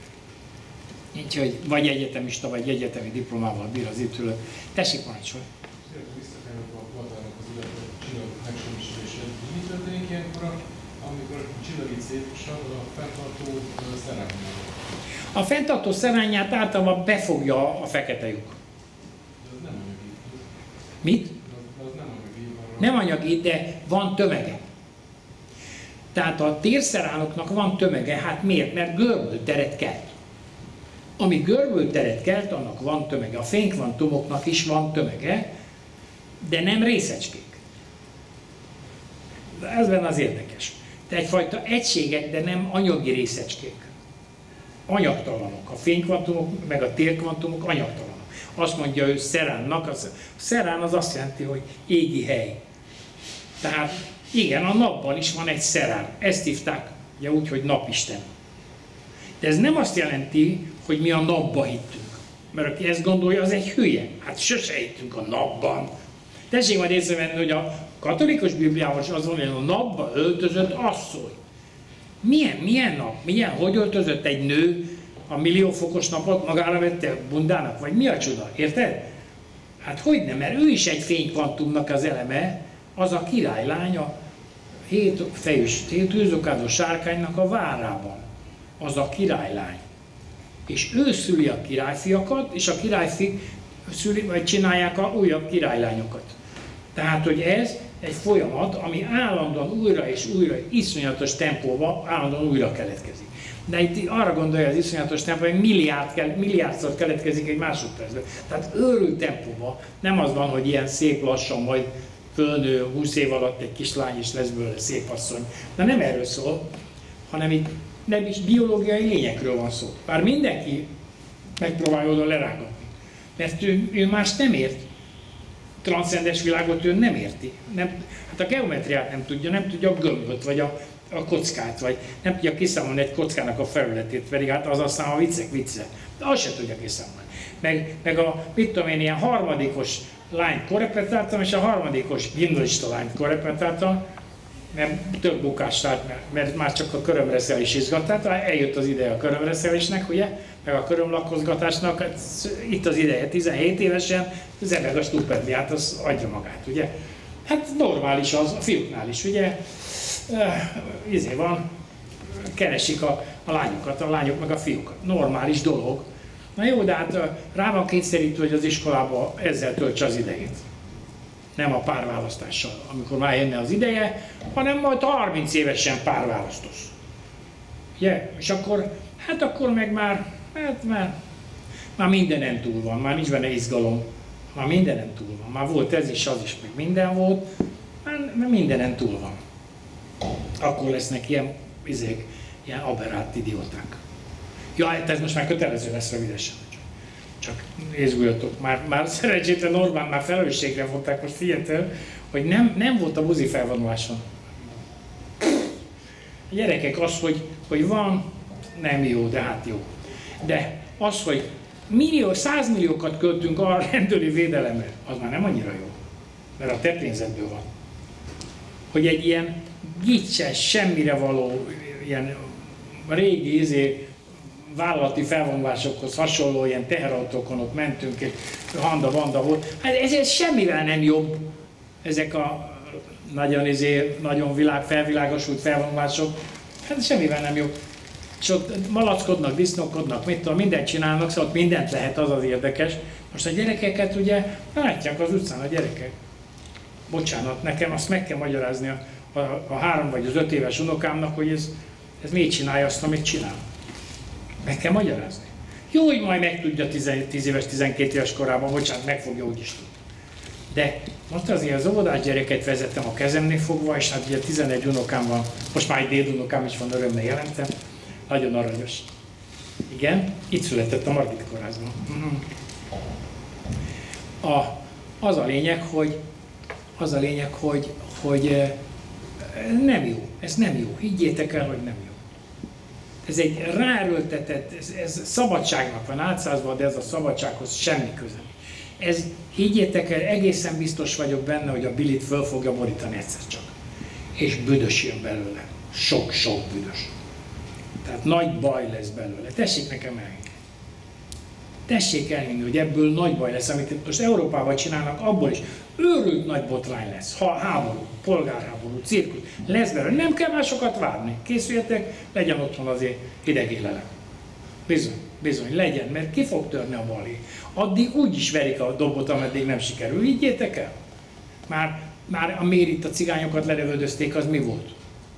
úgyhogy vagy egyetemista, vagy egyetemi diplomával bír az itt ülő. Tessék, parancsolj! Visszatérünk a Platónak az illetve csillagok megsemmisülése. Mi történik ilyenkor, amikor a csillagítszétosabb a fenntartó szerányával. A fenntartó szerányát általában befogja a fekete lyuk. Ez nem anyagi. Mit? Az nem anyagi. Nem anyagi, de van tömege. Tehát a térszeránoknak van tömege, hát miért? Mert görbülteret kelt. Ami görbülteret kelt, annak van tömege. A fénykvantumoknak is van tömege, de nem részecskék. Ez benne az érdekes. De egyfajta egységek, de nem anyagi részecskék. Anyagtalanok. A fénykvantumok, meg a térkvantumok anyagtalanok. Azt mondja ő szeránnak, szerán az azt jelenti, hogy égi hely. Tehát igen, a napban is van egy szerán. Ezt hívták ugye úgy, hogy napisten. De ez nem azt jelenti, hogy mi a napba hittünk. Mert aki ezt gondolja, az egy hülye. Hát sose hittünk a napban. Tessék majd észrevenni, hogy a katolikus Bibliában is az van, hogy a napba öltözött asszony. Milyen nap? Hogy öltözött egy nő a milliófokos napot magára vette bundának? Vagy mi a csoda? Érted? Hát hogyne, mert ő is egy fénykvantumnak az eleme, az a királylány a hétfejűs, tűzokádó sárkánynak a várában. Az a királylány. És ő szüli a királyfiakat, és a királyfik vagy csinálják a újabb királylányokat. Tehát, hogy ez egy folyamat, ami állandóan újra és újra iszonyatos tempóban állandóan újra keletkezik. De itt arra gondolja az iszonyatos tempó, hogy milliárdszor keletkezik egy másodpercben. Tehát őrült tempóban. Nem az van, hogy ilyen szép lassan majd fölnő 20 év alatt egy kislány és lesz belőle szép asszony. De nem erről szól, hanem itt nem is biológiai lényekről van szó. Bár mindenki megpróbálja oda lerágatni. Mert ő más nem ért. Transzcendens világot ő nem érti. Hát a geometriát nem tudja a gömböt, vagy a kockát, vagy nem tudja kiszámolni egy kockának a felületét, pedig hát az aztán a vicce. De azt se tudja kiszámolni. Meg a, mit tudom én, ilyen harmadikos lányt korrepetáltam, és a harmadikos gimnazista lányt korrepetáltam, mert több bukás állt, mert már csak a körömreszelés izgat. Tehát eljött az ideje a körömreszelésnek, ugye? Meg a körömlakozgatásnak, hát itt az ideje, 17 évesen zebeg a stupendliát, az adja magát, ugye? Hát normális az, a fiúknál is, ugye? Van, keresik a lányokat, a lányok meg a fiúkat. Normális dolog. Na jó, de hát rá van kényszerítve, hogy az iskolába ezzel töltse az idejét. Nem a párválasztással, amikor már jönne az ideje, hanem majd 30 évesen párválasztasz. Ugye? És akkor, hát akkor meg már mindenen túl van, már nincs benne izgalom. Már mindenen túl van. Már volt ez is, az is, meg minden volt, már mindenen túl van. Akkor lesznek ilyen aberrált idióták. Ja, ez most már kötelező lesz rövidesen. Csak izguljatok. Már szerencsétlen Orbán már felelősségre vonták, most figyelj, hogy nem volt a buzi felvonuláson. A gyerekek az, hogy van, nem jó, de hát jó. De az, hogy 100 milliókat költünk a rendőri védelemre, az már nem annyira jó. Mert a te pénzedből van. Hogy egy ilyen gicses, semmire való, ilyen régi vállalati felvonulásokhoz hasonló ilyen teherautókon ott mentünk, egy handa-banda volt. Hát ez semmivel nem jobb, ezek a nagyon felvilágosult felvonulások. Hát semmivel nem jobb. És ott malackodnak, disznókodnak, mit tudom, mindent csinálnak, szóval mindent lehet, az az érdekes. Most a gyerekeket ugye látják az utcán a gyerekek. Bocsánat, nekem azt meg kell magyarázni a 3 vagy az 5 éves unokámnak, hogy ez miért csinálja azt, amit csinál. Meg kell magyarázni. Jó, hogy majd megtudja 10 éves, 12 éves korában, bocsánat, meg fogja úgyis tudni. De most azért az óvodás gyereket vezettem a kezemnél fogva, és hát ugye 11 unokám van, most már egy dédunokám is van, örömmel jelentem. Nagyon aranyos. Igen, itt született a Margit kórházban. Az a lényeg, hogy nem jó. Ez nem jó. Higgyétek el, hogy nem jó. Ez egy ráerőltetett, ez szabadságnak van átszázva, de ez a szabadsághoz semmi köze. Ez, higgyétek el, egészen biztos vagyok benne, hogy a Billit föl fogja borítani egyszer csak. És büdös jön belőle. Sok-sok büdös. Tehát nagy baj lesz belőle. Tessék nekem elengedni. Tessék elhinni, hogy ebből nagy baj lesz, amit most Európában csinálnak, abból is őrült nagy botrány lesz. Ha háború, polgárháború, cirkusz, lesz belőle. Nem kell másokat várni. Készüljetek, legyen otthon azért hideg élelem. Bizony, legyen, mert ki fog törni a balé. Addig úgy is verik a dobot, ameddig nem sikerül. Higgyétek el? Már amiért itt a cigányokat lelövöldözték, az mi volt?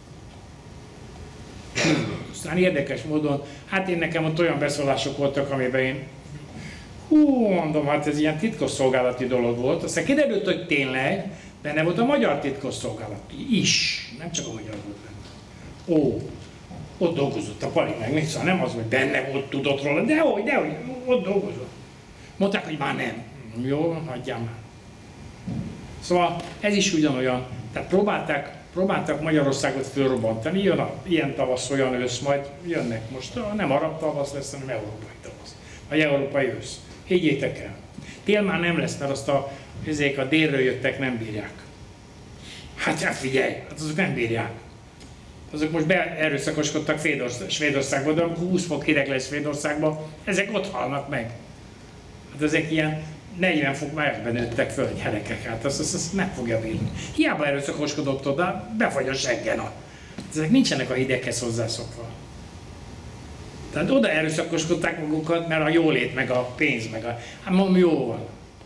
Aztán érdekes módon, hát én nekem ott olyan beszólások voltak, amiben én mondom, hát ez ilyen titkosszolgálati dolog volt. Aztán kiderült, hogy tényleg benne volt a magyar titkosszolgálat is, nem csak a magyar volt benne. Ott dolgozott a Pali meg, szóval nem az, hogy benne volt, tudott róla, dehogy, ott dolgozott. Mondták, hogy már nem. Jó, hagyjál már. Szóval ez is ugyanolyan. Tehát próbálták Magyarországot fölrobbantani, jön ilyen tavasz, olyan ősz, majd jönnek most. Nem arab tavasz lesz, hanem európai tavasz. Vagy európai ősz. Higgyétek el. Tél már nem lesz, mert azt ezek a délről jöttek nem bírják. Hát figyelj, hát azok nem bírják. Azok most beerőszakoskodtak Svédországba, de amikor 20 fok hideg lesz Svédországban, ezek ott halnak meg. Hát ezek ilyen 40 fok melegben nőttek föl, gyerekek, hát azt nem fogja bírni. Hiába erőszakoskodott oda, befagy a seggen. Ezek nincsenek a hideghez hozzászokva. Tehát oda erőszakoskodták magukat, mert a jólét, meg a pénz, meg a... Hát mondom, jó van.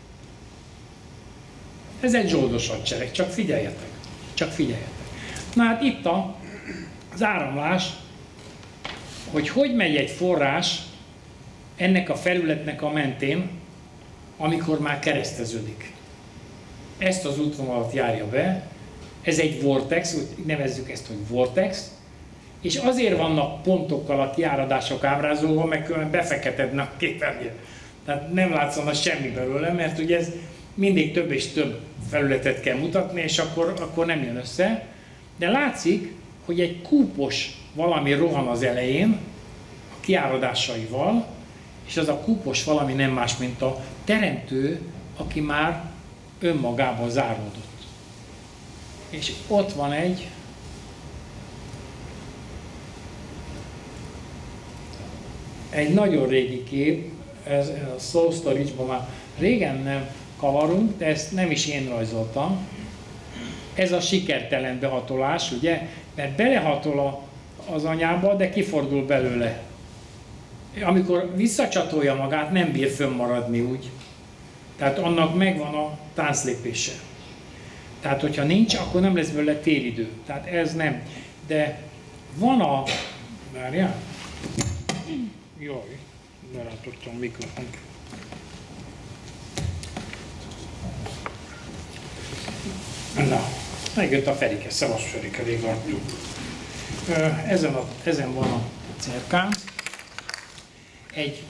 Ez egy zsoldos hadsereg, csak figyeljetek. Csak figyeljetek. Na hát itt az áramlás, hogy megy egy forrás ennek a felületnek a mentén, amikor már kereszteződik. Ezt az útvonalat járja be, ez egy vortex, úgy nevezzük ezt, hogy vortex, és azért vannak pontokkal a kiáradások ábrázolva, meg különben befeketednek a képernyőn. Tehát nem látszana semmi belőle, mert ugye ez mindig több és több felületet kell mutatni, és akkor nem jön össze. De látszik, hogy egy kúpos valami rohan az elején, a kiáradásaival, és az a kúpos valami nem más, mint a teremtő, aki már önmagában záródott. És ott van egy nagyon régi kép, ez a Soul Storage-ban már régen nem kavarunk, de ezt nem is én rajzoltam. Ez a sikertelen behatolás, ugye? Mert belehatol az anyába, de kifordul belőle. Amikor visszacsatolja magát, nem bír fönnmaradni úgy. Tehát annak megvan a tánclépése. Tehát, hogyha nincs, akkor nem lesz belőle télidő. Tehát ez nem. De van a... Várjál? Jaj, berántottam a mikrofont. Na, megjött a Ferike, szavas Ferike, rég látjuk. Ezen van a cerkán. Egy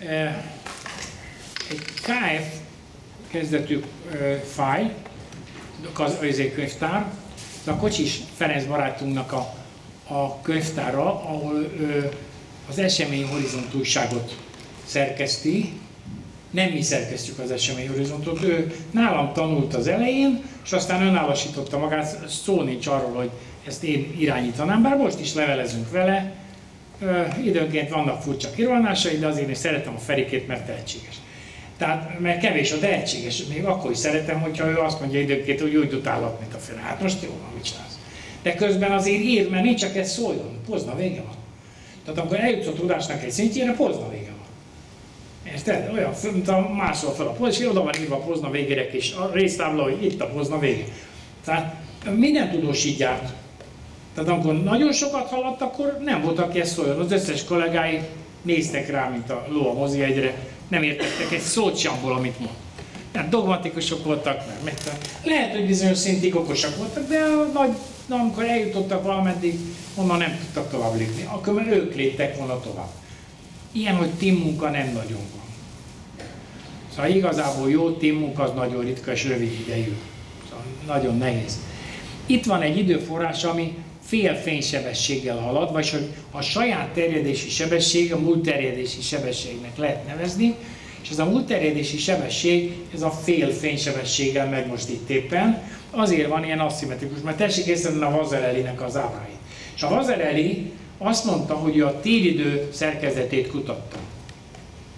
KF kezdetű fájl, az könyvtár, a Kocsis Ferenc barátunknak a könyvtára, ahol az Esemény Horizont újságot szerkeszti. Nem mi szerkesztjük az Esemény Horizontot, ő nálam tanult az elején, és aztán önállósította magát, szó nincs arról, hogy ezt én irányítanám, bár most is levelezünk vele, időnként vannak furcsa kirolnásai, de azért én szeretem a Ferikét, mert tehetséges. Tehát, mert kevés a tehetséges, még akkor is szeretem, hogyha ő azt mondja időnként, hogy úgy utállat, mint a Feri. Hát most jó van, mit csinálsz? De közben azért ír, mert nincs csak ez szóljon, pozna vége van. Tehát amikor eljutsz a tudásnak egy szintjére, pozna vége van. Érted? Olyan, mint a mászol fel a poz, és oda van írva a pozna végére, és a résztábla, hogy itt a pozna vége. Tehát minden tudós így járt. Tehát amikor nagyon sokat hallott, akkor nem volt, aki ezt szóljon. Az összes kollégái néztek rá, mint a ló a moziegyre, nem értettek egy szót sem abból, amit mond. Tehát dogmatikusok voltak, mert lehet, hogy bizonyos szintig okosak voltak, de amikor eljutottak valameddig, onnan nem tudtak tovább lépni. Akkor ők léptek volna tovább. Ilyen, hogy teammunka nem nagyon van. Szóval igazából jó teammunka az nagyon ritka és rövid idejű. Szóval nagyon nehéz. Itt van egy időforrás, ami fél fénysebességgel halad, vagy hogy a saját terjedési sebesség, a múltterjedési sebességnek lehet nevezni, és ez a múltterjedési sebesség, ez a fél fénysebességgel megy most itt éppen, azért van ilyen aszimmetrikus, mert tessék észrevenni a Vazarelli-nek az ábráit. És a Vazarelli azt mondta, hogy ő a téridő szerkezetét kutatta.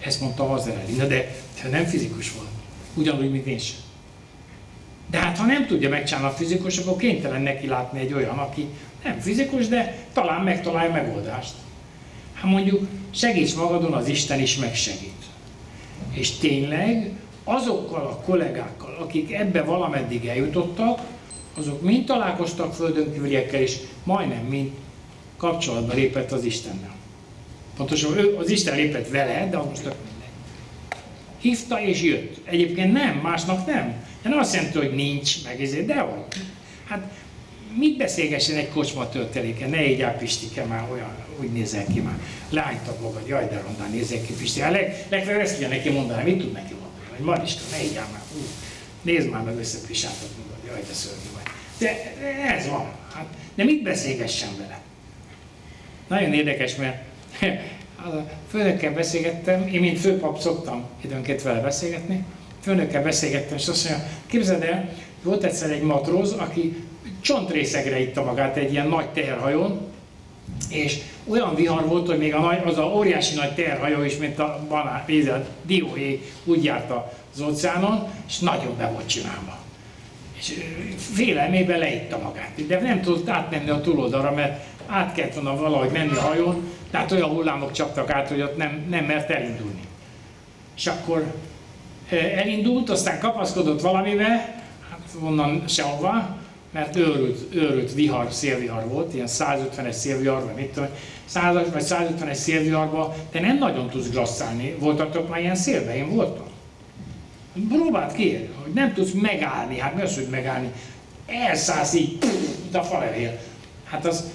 Ezt mondta Azraeli. Na de nem fizikus volt. Ugyanúgy, mint én sem. De hát ha nem tudja megcsinálni a fizikus, akkor kénytelen neki látni egy olyan, aki nem fizikus, de talán megtalálja a megoldást. Hát mondjuk segíts magadon, az Isten is megsegít. És tényleg azokkal a kollégákkal, akik ebbe valameddig eljutottak, azok mind találkoztak földönkívüliekkel, és majdnem mind kapcsolatba lépett az Istennel. Pontosan az Isten lépett vele, de most tök mindegy. Hívta és jött. Egyébként nem, másnak nem. De nem azt jelenti, hogy nincs, meg ezért, de hogy. Hát mit beszélgessen egy kocsma tölteléken? Ne így áll, Pistike, már olyan, úgy nézel ki már. Leánytad magad, jaj, de rondán nézzek ki, Pistike. Legfeljebb ezt tudja neki mondani, mit tud neki mondani? Hogy Marista, ne így áll már. Nézd már meg, összepisáltad magad, jaj, de szörnyű vagy. De ez van. Hát, de mit beszélgessen vele? Nagyon érdekes, mert a főnökkel beszélgettem, én mint főpap szoktam időnként vele beszélgetni, főnökkel beszélgettem, és azt mondja, képzeld el, volt egyszer egy matróz, aki csontrészegre itta magát egy ilyen nagy teherhajón, és olyan vihar volt, hogy még az a óriási nagy teherhajó is, mint a dióé, úgy járt az óceánon, és nagyon be volt csinálva. És félelmében leitta magát, de nem tudott átmenni a túloldalra, mert át kellett volna valahogy menni a hajón, tehát olyan hullámok csaptak át, hogy ott nem mert elindulni. És akkor elindult, aztán kapaszkodott valamivel, hát onnan sehova, mert őrült vihar, szélvihar volt, ilyen 150-es szélvihar, vagy mit tudom, 100 vagy 150-es szélviharban te nem nagyon tudsz grasszálni. Voltatok már ilyen szélben? Én voltam. Próbáld ki, hogy nem tudsz megállni. Hát mi az, hogy megállni? Elszállsz így, mint a falevél. Hát az,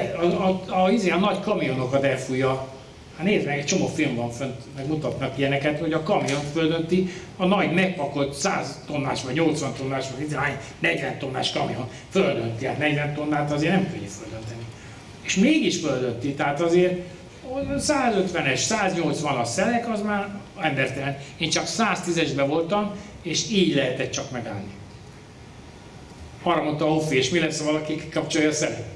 a nagy kamionokat elfújja. Hát nézd meg, egy csomó film van fönt, meg mutatnak ilyeneket, hogy a kamion földönti a nagy megpakolt 100 tonnás, vagy 80 tonnás, vagy 40 tonnás kamion földönti. Hát 40 tonnát azért nem könnyű földönteni. És mégis földönti, tehát azért 150-es, 180-as szelek, az már embertelen. Én csak 110-esben voltam, és így lehetett csak megállni. Arra mondta a Hoffi, és mi lesz, ha valaki kapcsolja a szelet?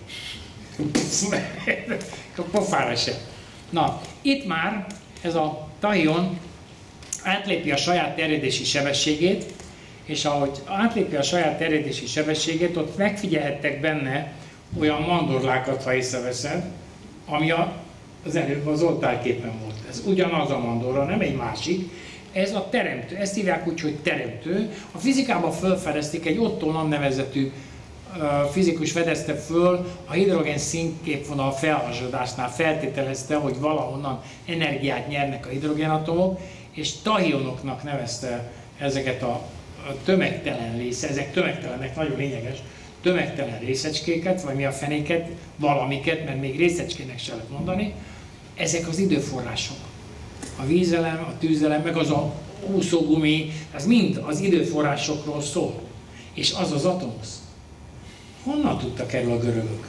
A pofára se. Na, itt már ez a Tahion átlépi a saját terjedési sebességét, és ahogy átlépi a saját terjedési sebességét, ott megfigyelhettek benne olyan mandorlákat, ha észreveszed, ami az előbb az oltárképen volt. Ez ugyanaz a mandorla, nem egy másik. Ez a teremtő, ezt hívják úgy, hogy teremtő. A fizikában felfedezték, egy Otto Hahn nevezetű fizikus fedezte föl, a hidrogén színképvonal felhasadásnál feltételezte, hogy valahonnan energiát nyernek a hidrogénatomok, és tahionoknak nevezte ezeket a tömegtelen ezek tömegtelenek, nagyon lényeges, tömegtelen részecskéket, vagy mi a fenéket, valamiket, mert még részecskének se lehet mondani, ezek az időforrások. A vízelem, a tűzelem, meg az a úszógumi, ez mind az időforrásokról szól. És az az atomusz. Honnan tudtak erről a görögök?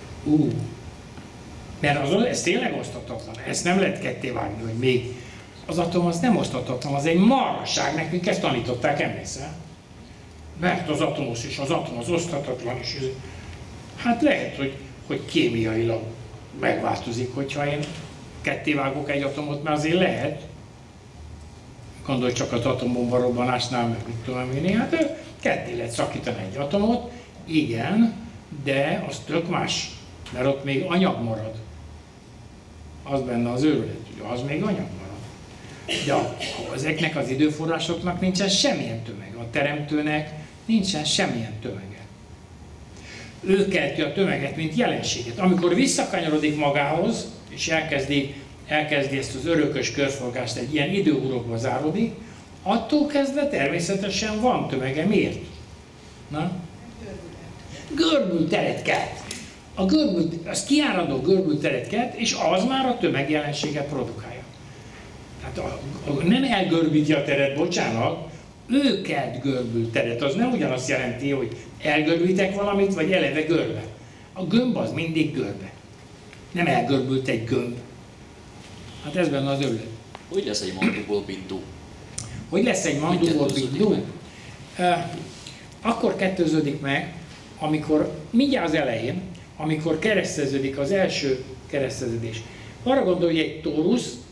Mert ez tényleg oszthatatlan. Ezt nem lehet ketté vágni, hogy még az atom az nem oszthatatlan, az egy marhaság, nekünk ezt tanították, emlékszel? Mert az atomusz és az atom az oszthatatlan is. Hát lehet, hogy kémiailag megváltozik, hogyha én ketté vágok egy atomot, mert azért lehet. Gondolj csak az atombomba robbanásnál, meg mit tudom én, hát ketté lehet szakítani egy atomot, igen, de az tök más, mert ott még anyag marad. Az benne az őrület, hogy az még anyag marad. De ezeknek az időforrásoknak nincsen semmilyen tömege, a teremtőnek nincsen semmilyen tömege. Ő kelti a tömeget, mint jelenséget. Amikor visszakanyarodik magához, és elkezdi ezt az örökös körforgást, egy ilyen időurokba záródik, attól kezdve természetesen van tömege. Miért? Na? Görbült teret kelt. Az kiáradó görbült teret kelt, és az már a tömegjelenséget produkálja. Tehát nem elgörbíti a teret, bocsánat, ő kelt görbült teret. Az nem ugyanazt jelenti, hogy elgörbítek valamit, vagy eleve görbe. A gömb az mindig görbe. Nem elgörbült egy gömb. Hát ez benne az őrület. Hogy lesz egy manduból bindú? Hogy lesz egy manduból bindú? Akkor kettőződik meg, amikor mindjárt az elején, amikor kereszteződik az első kereszteződés. Arra gondolj, hogy egy tórusz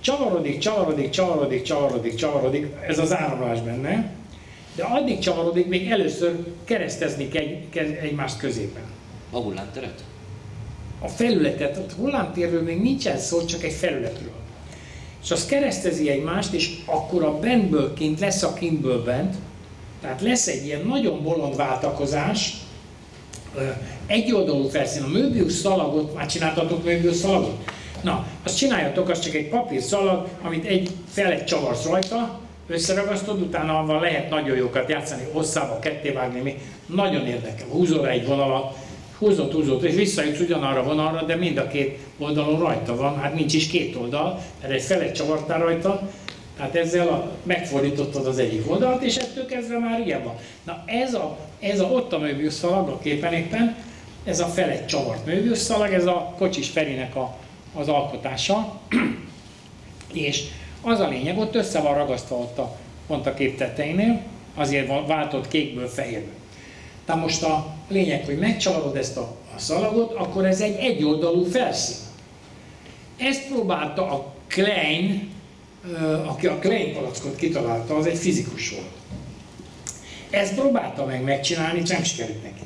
csavarodik, ez az áramlás benne, de addig csavarodik, még először keresztezni kell egymást középen. A hullámteret? A felületet, a hullámtérről még nincsen szó, csak egy felületről. És az keresztezi egymást, és akkor a bentből kint lesz a kintből bent, tehát lesz egy ilyen nagyon bolond váltakozás, egyoldalú felszín, a Möbius szalagot, már csináltatok Möbius szalagot? Na, azt csináljatok, az csak egy papír szalag, amit egy felet csavarsz rajta, összeragasztod, utána avval lehet nagyon jókat játszani, hosszába, kettévágni, mi nagyon érdekel. Húzol rá egy vonalat, húzott, és visszajutsz ugyanarra a vonalra, de mind a két oldalon rajta van, hát nincs is két oldal, mert egy felet csavartál rajta, tehát ezzel megfordítottad az egyik oldalt, és ettől kezdve már ilyen van. Na ez ott a Möbius szalag a képen éppen, ez a felet csavart Möbius szalag, ez a kocsis Ferinek az alkotása, és az a lényeg, ott össze van ragasztva ott pont a kép tetejénél, azért váltott kékből fehérbe. Tehát most a lényeg, hogy megcsavarod ezt a szalagot, akkor ez egy egyoldalú felszín. Ezt próbálta a Klein, aki a Klein palackot kitalálta, az egy fizikus volt. Ezt próbálta meg megcsinálni, nem sikerült neki.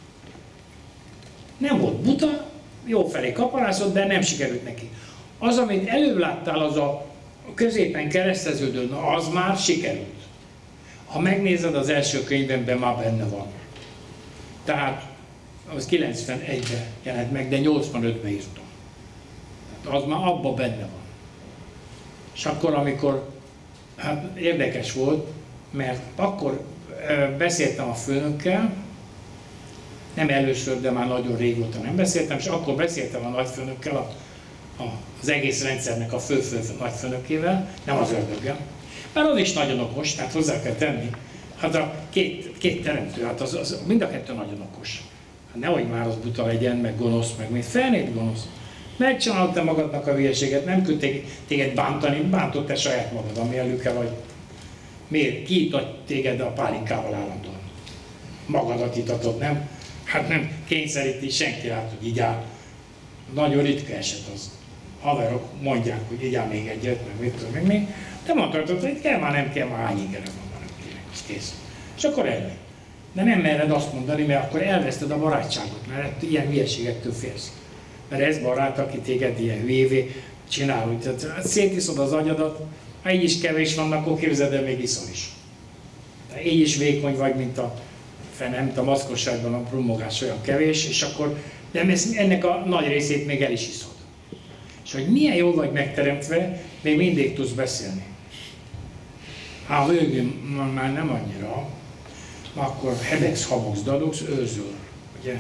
Nem volt buta, jó felé kaparászott, de nem sikerült neki. Az, amit előbb láttál, az a középen kereszteződő, az már sikerült. Ha megnézed, az első könyvemben már benne van. Tehát az 91-ben jelent meg, de 85-ben írtam. Tehát az már abban benne van. És akkor, amikor, hát érdekes volt, mert akkor beszéltem a főnökkel, nem először, de már nagyon régóta nem beszéltem, és akkor beszéltem a nagyfőnökkel, az egész rendszernek a fő nagyfőnökével, nem az ördöggel. Mert az is nagyon okos, tehát hozzá kell tenni. Hát a két teremtő, hát az mind a kettő nagyon okos. Hát nehogy már az buta legyen, meg gonosz, meg még felnőtt gonosz. Megcsinálod te magadnak a hülyeséget, nem küld téged bántani, bántod te saját magad, ami előke vagy. Miért? Ki itat téged a pálinkával állandóan? Magadat itatod, nem? Hát nem kényszeríti senki rá, hogy így áll. Nagyon ritka eset az. Haverok mondják, hogy így áll még egyet, meg mit tudom, meg még. Te mondhatod, hogy kell már, nem kell, már hány ingere van, már nem kérek, az kész. És akkor ennyi. De nem mered azt mondani, mert akkor elveszted a barátságot, mert ilyen hülyeségektől félsz. Mert ez barát, aki téged ilyen hülyévé csinál, hogy szétiszod az agyadat, ha így is kevés vannak, akkor képzeld el, még iszol is. De így is vékony vagy, mint a fenem, a maszkosságban a brummogás olyan kevés, és akkor de ennek a nagy részét még el is iszod. És hogy milyen jól vagy megteremtve, még mindig tudsz beszélni. Ha végül már nem annyira, akkor hedegsz, habogsz, dadogsz, őzöl. Ugye?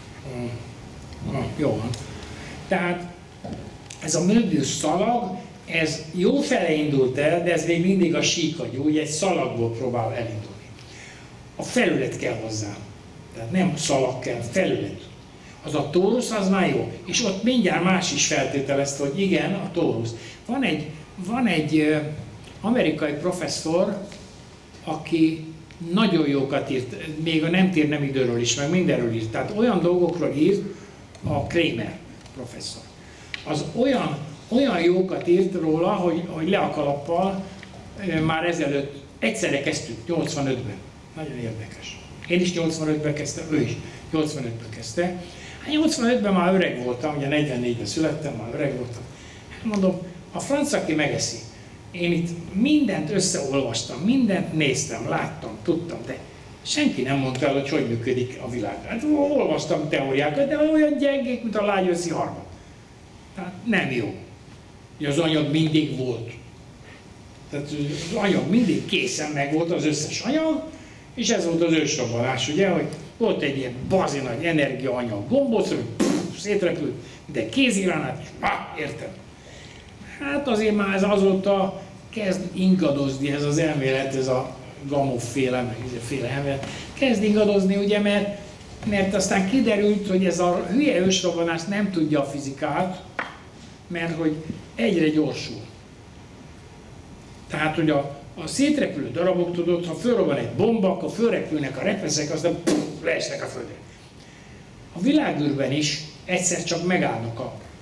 Jó van. Tehát ez a Möbius szalag, ez jó fele indult el, de ez még mindig a síkagyú, ugye egy szalagból próbál elindulni. A felület kell hozzá. Tehát nem szalag kell, felület. Az a tórusz, az már jó. És ott mindjárt más is feltételezte, hogy igen, a tórusz. Van egy amerikai professzor, aki nagyon jókat írt, még a nem tér nem időről is, meg mindenről írt. Tehát olyan dolgokról írt a Kramer professzor. Az olyan jókat írt róla, hogy le a kalappal már ezelőtt, egyszerre kezdtük, 85-ben. Nagyon érdekes. Én is 85-ben kezdtem, ő is 85-ben kezdte. Hát 85-ben már öreg voltam, ugye 44-ben születtem, már öreg voltam. Hát mondom, a franc, aki megeszi. Én itt mindent összeolvastam, mindent néztem, láttam, tudtam, de senki nem mondta el, hogy működik a világ. Hát olvastam teóriákat, de olyan gyengék, mint a lágyőszi harmat. Tehát nem jó. Az anyag mindig volt. Tehát az anyag mindig készen meg volt, az összes anyag, és ez volt az ősrobbanás, ugye, hogy volt egy ilyen bazi nagy energiaanyag gombóc, hogy szétrepült, de kéziránát, értem. Hát azért már ez azóta kezd ingadozni ez az elmélet, ez a Gamow-féle, meg féle elmélet, kezd ingadozni, ugye, mert aztán kiderült, hogy ez a hülye ősrobbanás nem tudja a fizikát, mert hogy egyre gyorsul. Tehát, hogy a szétrepülő darabok, tudod, ha fölrobban egy bomba, akkor fölrepülnek a repeszek, aztán leesnek a földre. A világűrben is egyszer csak megállnak a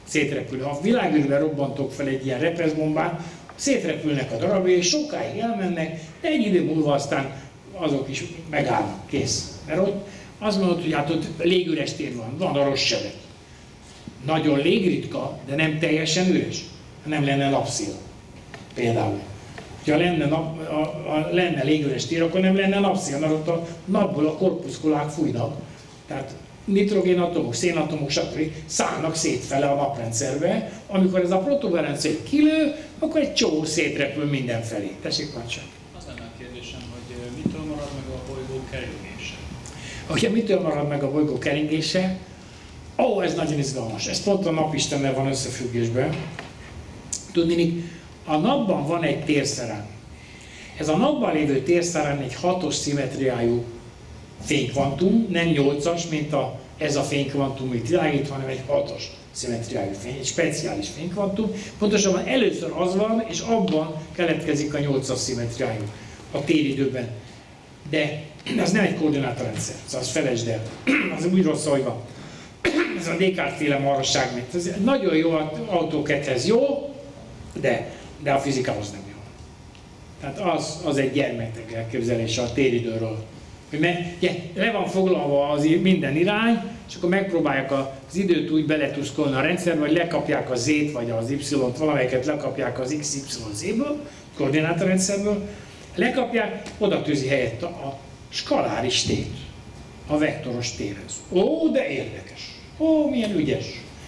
szétrepül. Ha a világűrben robbantok fel egy ilyen repeszbombát, szétrepülnek a darabjai, és sokáig elmennek, de egy idő múlva aztán azok is megállnak, kész. Mert ott azt mondod, hogy hát ott légüres tér van a rossz sebek. Nagyon légritka, de nem teljesen üres. Nem lenne napszél. Például. Ha lenne légüres tér, akkor nem lenne napszél, mert ott a napból a korpuszkulák fújnak. Tehát nitrogénatomok, szénatomok, stb. Szállnak szétfele a naprendszerbe. Amikor ez a protuberencia kilő, akkor egy csomó szétrepül mindenfelé. Tessék, Pancsa. Az lenne a kérdésem, hogy mitől marad meg a bolygó keringése? Ugye mitől marad meg a bolygó keringése? Ez nagyon izgalmas. Ez pont a napistennel van összefüggésben. Tudni, a napban van egy térszerán. Ez a napban lévő térszerán egy 6-os szimmetriájú fénykvantum, nem 8-as, mint ez a fénykvantum itt világít, hanem egy 6-os szimmetriájú fény, egy speciális fénykvantum. Pontosabban először az van, és abban keletkezik a 8-as szimmetriájú a téridőben. De ez nem egy koordinátorrendszer, szóval azt felejtsd el. Az úgy rossz, hogy van. Ez a Descartes-féle marasság, mert ez nagyon jó autókethez jó, de a fizikához nem jó. Tehát az egy gyermekteg elképzelése a téridőről. Ugye, le van foglalva az minden irány, és akkor megpróbálják az időt úgy beletuszkolni a rendszerbe, vagy lekapják a Z-t, vagy az Y-t, valamelyiket lekapják az XYZ-ből, koordinátorrendszerből, lekapják, oda tűzi helyett a skaláris tét, a vektoros térhez. De érdekes! Milyen ügyes!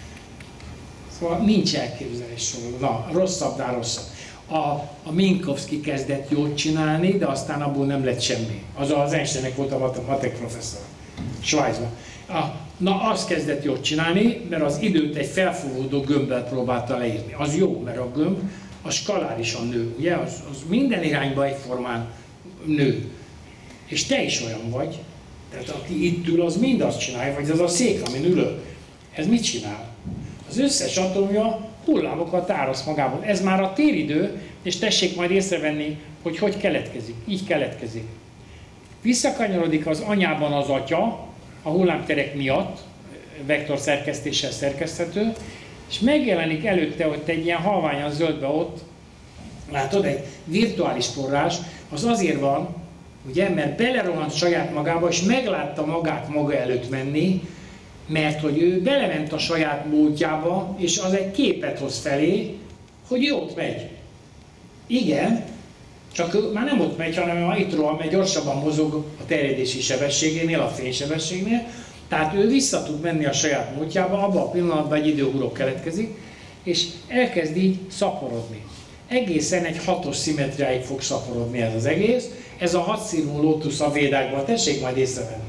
Szóval nincs elképzelés róla. Na, rosszabbnál rosszabb. A Minkowski kezdett jót csinálni, de aztán abból nem lett semmi. Az Einsteinnek volt a matek professzor, Svájcban. Az kezdett jót csinálni, mert az időt egy felfúvódó gömbbel próbálta leírni. Az jó, mert a gömb az skalárisan nő, ugye? Az minden irányba egyformán nő. És te is olyan vagy. Tehát aki itt ül, az mind azt csinálja, vagy az a szék, amin ülök. Ez mit csinál? Az összes atomja hullámokat áraszt magában. Ez már a téridő, és tessék majd észrevenni, hogy keletkezik. Így keletkezik. Visszakanyarodik az anyában az atya, a hullámterek miatt, vektor szerkesztéssel szerkeszthető, és megjelenik előtte ott egy ilyen halványan zöldbe ott, látod, egy virtuális forrás, az azért van, ugye, mert belerohant saját magába, és meglátta magát maga előtt menni, mert hogy ő belement a saját múltjába, és az egy képet hoz felé, hogy ő ott megy. Igen, csak ő már nem ott megy, hanem itt rohan, mert gyorsabban mozog a terjedési sebességénél, a fénysebességnél, tehát ő vissza tud menni a saját múltjába, abban a pillanatban egy időugró keletkezik, és elkezd így szaporodni. Egészen egy 6-os szimmetriáig fog szaporodni ez az egész. Ez a 6 színű lótusz a védákban, tessék majd észrevenni.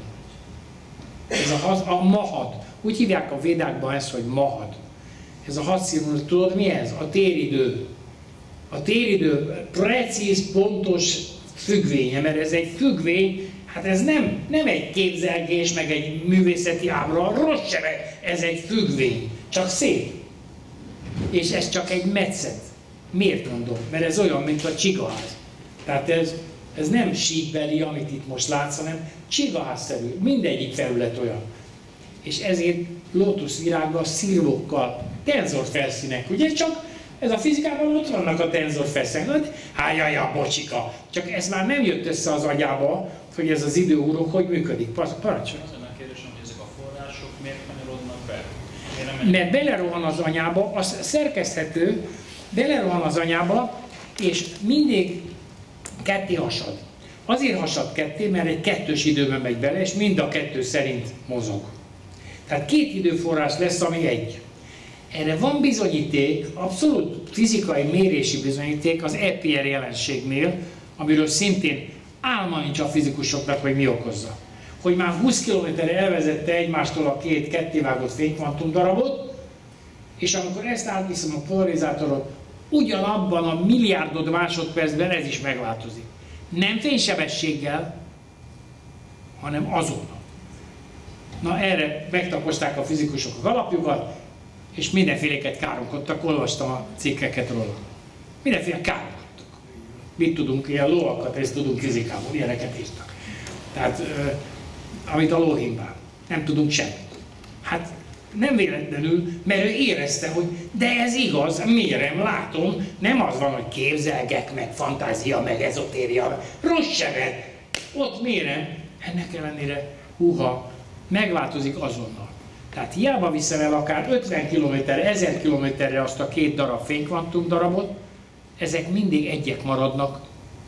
Ez a mahad. Úgy hívják a védákban ezt, hogy mahad. Ez a 6 színű, tudod mi ez? A téridő. A téridő precíz, pontos függvénye, mert ez egy függvény, hát ez nem egy képzelgés, meg egy művészeti ábra, rossz se, ez egy függvény, csak szép. És ez csak egy metszet. Miért mondom? Mert ez olyan, mint a csigaház. Tehát ez nem síkbeli, amit itt most látsz, hanem csigaházszerű. Mindegyik felület olyan. És ezért lótuszvirággal, szirvokkal, tenzorfelszínek, ugye csak ez a fizikában ott vannak a tenzorfelszínek. Jaj, bocsika! Csak ez már nem jött össze az agyába, hogy ez az időugró hogy működik. Parancsolj! Az lenne a kérdésem, hogy ezek a források miért kanyarodnak be? Mert belerohan az anyába, az szerkeszthető, belerohan az anyába, és mindig ketté hasad. Azért hasad ketté, mert egy kettős időben megy bele, és mind a kettő szerint mozog. Tehát két időforrás lesz, ami egy. Erre van bizonyíték, abszolút fizikai mérési bizonyíték az EPR jelenségnél, amiről szintén álma nincs a fizikusoknak, hogy mi okozza. Hogy már 20 km-re elvezette egymástól a két kettévágott fénykvantum darabot, és amikor ezt átviszem a polarizátorot, ugyanabban a milliárdod másodpercben ez is megváltozik. Nem fénysebességgel, hanem azonnal. Na erre megtaposták a fizikusok a galapjukat, és mindenféléket káromkodtak, olvastam a cikkeket róla. Mindenféle káromkodtak. Mit tudunk, ilyen lóakat, ezt tudunk fizikából, ilyeneket írtak. Tehát, amit a lóhimbán. Nem tudunk semmit. Hát, Nem véletlenül, mert ő érezte, hogy de ez igaz, mérem, látom, nem az van, hogy képzelgek, meg fantázia, meg ezotéria, rossz sebet, ott mérem, ennek ellenére, húha, megváltozik azonnal. Tehát hiába viszem el akár 50 km-re, 1000 km-re azt a 2 darab fénykvantum darabot, ezek mindig egyek maradnak.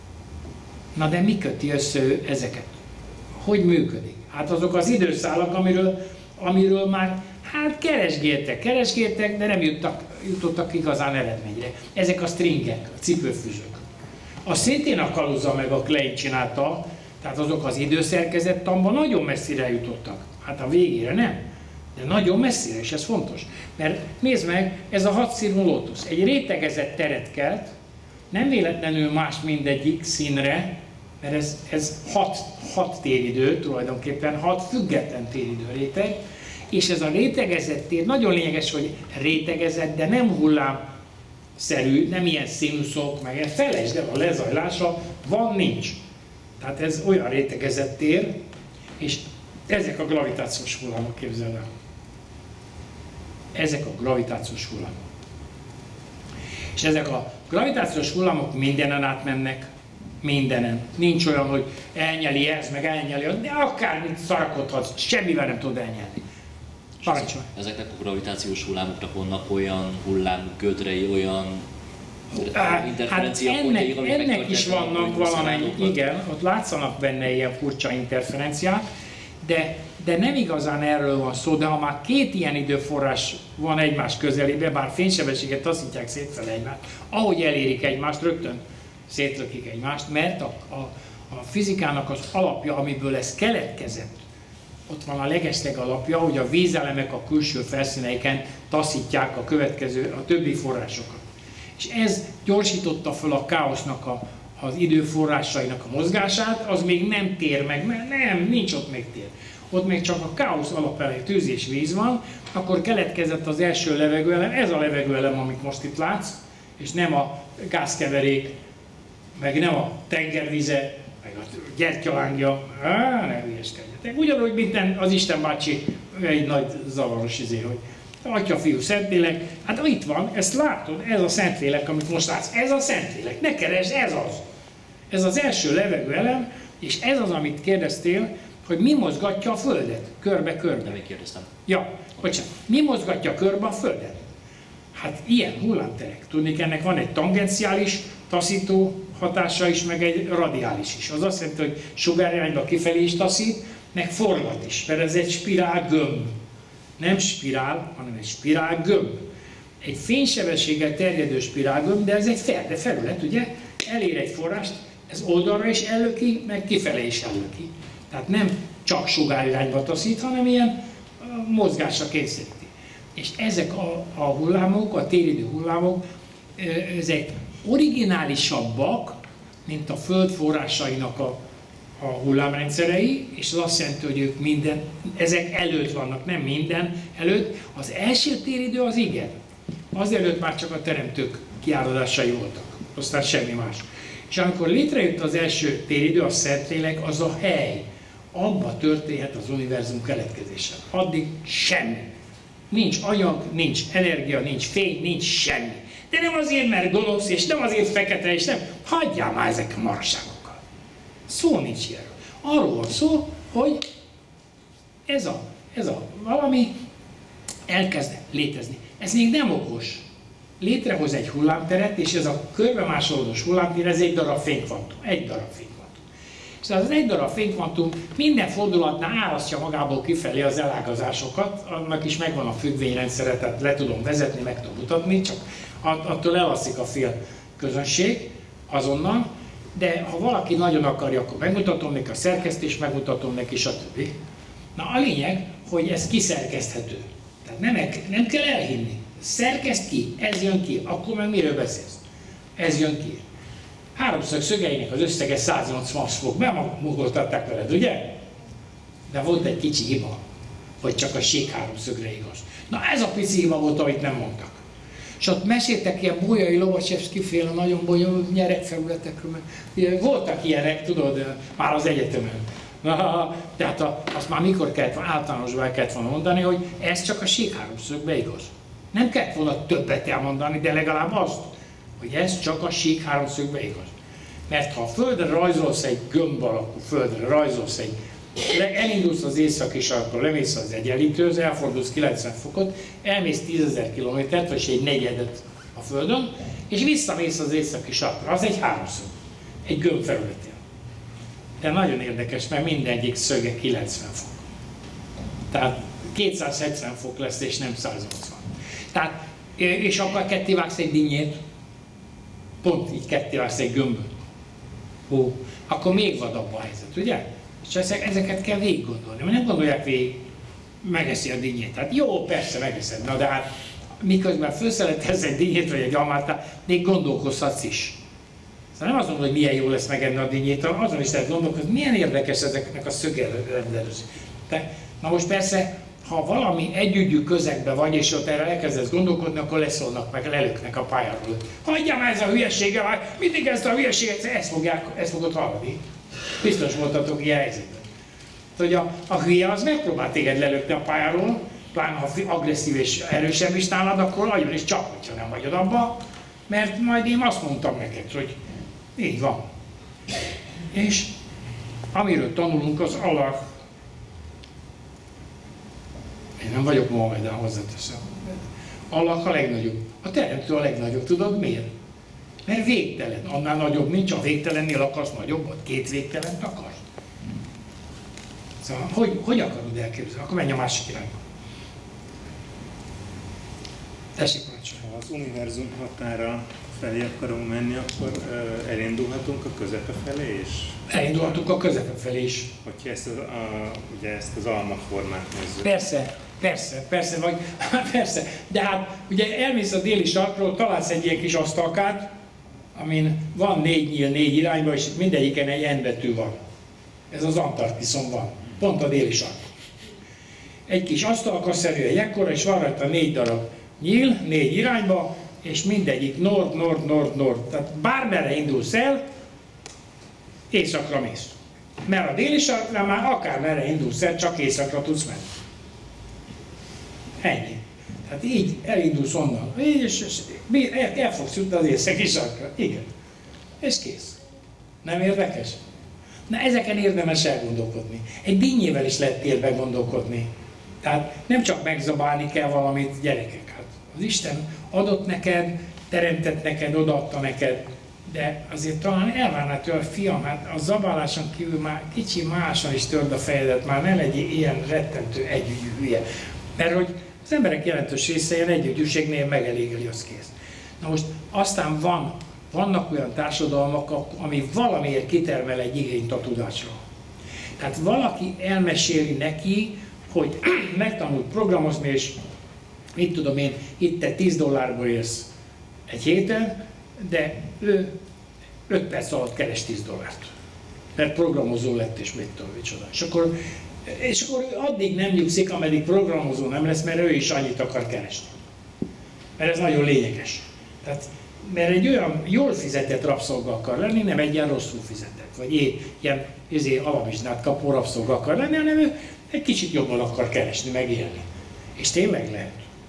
Na de mi köti össze ezeket? Hogy működik? Hát azok az időszálak, amiről már hát keresgéltek, de nem jutottak igazán eredményre. Ezek a stringek, a cipőfűzők. A szintén a Kaluza meg a Klein csinálta, tehát azok az időszerkezettanban nagyon messzire jutottak. Hát a végére nem, de nagyon messzire, és ez fontos. Mert nézd meg, ez a 6 színű lótusz egy rétegezett teret kelt, nem véletlenül más mindegyik színre, mert ez 6 téridő, tulajdonképpen 6 független téridő réteg, és ez a rétegezett tér, nagyon lényeges, hogy rétegezett, de nem hullámszerű, nem ilyen színuszok, meg felejtsd el a lezajlása, van, nincs. Tehát ez olyan rétegezett tér, és ezek a gravitációs hullámok, képzeld el. Ezek a gravitációs hullámok. És ezek a gravitációs hullámok mindenen átmennek, mindenen. Nincs olyan, hogy elnyeli ez, meg elnyeli az, de akármit szarakodhatsz, semmivel nem tud elnyelni. Parancsolj! Ezeknek a gravitációs hullámoknak vannak olyan hullámgödrei, olyan interferencia pontjaik, amik ennek is vannak valamennyi, igen, ott látszanak benne ilyen furcsa interferenciák, de nem igazán erről van szó, de ha már 2 ilyen időforrás van egymás közelében, bár fénysebességet taszítják szétfele egymást, ahogy elérik egymást, rögtön szétlökik egymást, mert a fizikának az alapja, amiből ez keletkezett, ott van a legesleg alapja, hogy a vízelemek a külső felszíneiken taszítják a többi forrásokat. És ez gyorsította fel a káosznak az időforrásainak a mozgását, az még nem tér meg, mert nem, nincs ott még tér. Ott még csak a káosz alapelő tűz és víz van, akkor keletkezett az első levegőelem, ez a levegőelem, amit most itt látsz, és nem a gázkeverék, meg nem a tengervize, meg a gyertyalángja, ne hülyeskedjetek. Ugyanúgy, mint az Isten bácsi, egy nagy zavaros hogy Atya, Fiú, Szentlélek, hát itt van, ezt látod, ez a Szentlélek, amit most látsz, ez a Szentlélek, ne keresd, ez az. Ez az első levegőelem, és ez az, amit kérdeztél, hogy mi mozgatja a Földet, körbe-körbe. Nem, én kérdeztem. Ja, bocsánat, mi mozgatja körbe a Földet? Hát ilyen hullámterek. Tudni, ennek van egy tangenciális, taszító hatása is, meg egy radiális is. Az azt jelenti, hogy sugárjányba kifelé is taszít, meg forgat is, mert ez egy spirál gömb. Nem spirál, hanem egy spirál gömb. Egy fénysebességgel terjedő spirál gömb, de ez egy felület, ugye? Elér egy forrást, ez oldalra is ellöki, meg kifelé is ellöki. Tehát nem csak sugárjányba taszít, hanem ilyen mozgásra kényszeríti. És ezek a hullámok, a téridő hullámok, ezek originálisabbak, mint a Föld forrásainak a hullámrendszerei, és az azt jelenti, hogy ők ezek előtt vannak, nem minden előtt. Az első téridő az igen. Azelőtt már csak a teremtők kiáradásai voltak, aztán semmi más. És amikor létrejött az első téridő, a Szentlélek, az a hely, abba történhet az univerzum keletkezése. Addig semmi. Nincs anyag, nincs energia, nincs fény, nincs semmi. De nem azért, mert gonosz, és nem azért fekete, és nem. Hagyjál már ezek a marságokkal. Szó nincs ilyenről. Arról van szó, hogy ez a valami elkezd létezni. Ez még nem okos. Létrehoz egy hullámteret, és ez a körbemásolódós hullámtér, ez egy darab fénykvantum. Egy darab fénykvantum. És az egy darab fénykvantum minden fordulatnál árasztja magából kifelé az elágazásokat, annak is megvan a függvényrendszere, tehát le tudom vezetni, meg tudom mutatni, csak attól elalszik a fél közönség azonnal, de ha valaki nagyon akarja, akkor megmutatom neki a szerkesztést, megmutatom neki, stb. Na a lényeg, hogy ez kiszerkeszthető. Tehát nem kell elhinni. Szerkeszt ki, ez jön ki, akkor meg miről beszélsz? Ez jön ki. Háromszög szögeinek az összege 180 fok. Bemagoltatták veled, ugye? De volt egy kicsi hiba, hogy csak a sík háromszögre igaz. Na ez a pici hiba volt, amit nem mondtak. És ott meséltek ilyen Bolyai Lovacsevszky féle nagyon bonyolult nyerekfelületekről. Voltak ilyenek, tudod, már az egyetemen. Tehát azt már mikor kellett, általánosban kellett volna mondani, hogy ez csak a síkháromszögbe igaz. Nem kellett volna többet elmondani, de legalább azt, hogy ez csak a síkháromszögbe igaz. Mert ha a Földre rajzolsz egy gömb alakú Földre, rajzolsz egy, elindulsz az északi sarkról, lemész az Egyenlítőhöz, elfordulsz 90 fokot, elmész 10.000 kilométert, vagy egy negyedet a Földön, és visszamész az északi sarkra. Az egy háromszög, egy gömb felületén. De nagyon érdekes, mert mindegyik szöge 90 fok. Tehát 270 fok lesz, és nem 180. Tehát, és akkor kettévágsz egy dinnyét, pont így kettévágsz egy gömböt. Akkor még vadabb a helyzet, ugye? És ezeket kell végig gondolni, mert nem gondolják végig, megeszi a dinnyét. Tehát jó, persze megeszed, na de hát miközben felszeletelsz egy dinnyét vagy egy almát, még gondolkozhatsz is. Szóval nem azt mondom, hogy milyen jó lesz megenni a dinnyét, azon is lehet gondolkozni, milyen érdekes ezeknek a szögelrendelőzés. Na most persze, ha valami együgyű közegben vagy, és ott erre elkezdesz gondolkodni, akkor leszólnak meg, lelöknek a pályáról. Hagyjál már ez a hülyesége, már mindig ezt a hülyeséget, ezt fogod hallani. Biztos voltatok ilyen helyzetben. Hogy a hülye az megpróbál téged lelökni a pályáról, pláne ha agresszív és erősebb is nálad, akkor nagyon is csap, hogyha nem hagyod abba, mert majd én azt mondtam neked, hogy így van. És amiről tanulunk, az Allah. Én nem vagyok Mohamedán, hozzáteszem. Allah a legnagyobb. A teremtő a legnagyobb. Tudod miért? Mert végtelen. Annál nagyobb nincs, a végtelennél akarsz nagyobbat. Két végtelent akarsz. Szóval, hogy akarod elképzelni? Akkor menj a másik irányba. Tessék, parancsolj. Ha az univerzum határa felé akarunk menni, akkor elindulhatunk a közepe felé is? Elindulhatunk a közepe felé is. Hogyha ugye ezt az almaformát nézzük. Persze, vagy persze. De hát ugye elmész a déli sarkról, találsz egy ilyen kis asztalkát, amin van 4 nyíl 4 irányba, és mindegyiken egy N betű van. Ez az Antarktiszon van, pont a déli sarkon. Egy kis asztalkaszerű, egy ekkora, és van rajta 4 darab nyíl 4 irányba, és mindegyik nord. Tehát bármerre indulsz el, északra mész. Mert a déli sarknál már akármerre indulsz el, csak északra tudsz menni. Ennyi. Tehát így elindulsz onnan, és el fogsz jutni az északi sarkra. Igen. És kész. Nem érdekes? Na ezeken érdemes elgondolkodni. Egy dinnyével is lehet térben gondolkodni. Tehát nem csak megzabálni kell valamit, gyerekek. Hát az Isten adott neked, teremtett neked, odaadta neked, de azért talán elvárná tőle, fiam, hát a zabáláson kívül már kicsi máson is törd a fejedet, már ne legyél ilyen rettentő együgyű hülye. Mert hogy az emberek jelentős része ilyen együgyűségnél megelégeli, az kész. Na most aztán vannak olyan társadalmak, ami valamiért kitermel egy igényt a tudásra. Tehát valaki elmeséli neki, hogy megtanult programozni, és mit tudom én, itt te $10 élsz egy héten, de ő 5 perc alatt keres $10. Mert programozó lett, és mit tudom, micsoda. És akkor addig nem nyugszik, ameddig programozó nem lesz, mert ő is annyit akar keresni. Mert ez nagyon lényeges. Tehát, mert egy olyan jól fizetett rabszolga akar lenni, nem egy ilyen rosszul fizetett, vagy ilyen alamizsnát kapó rabszolga akar lenni, hanem ő egy kicsit jobban akar keresni, megélni. És tényleg lehet.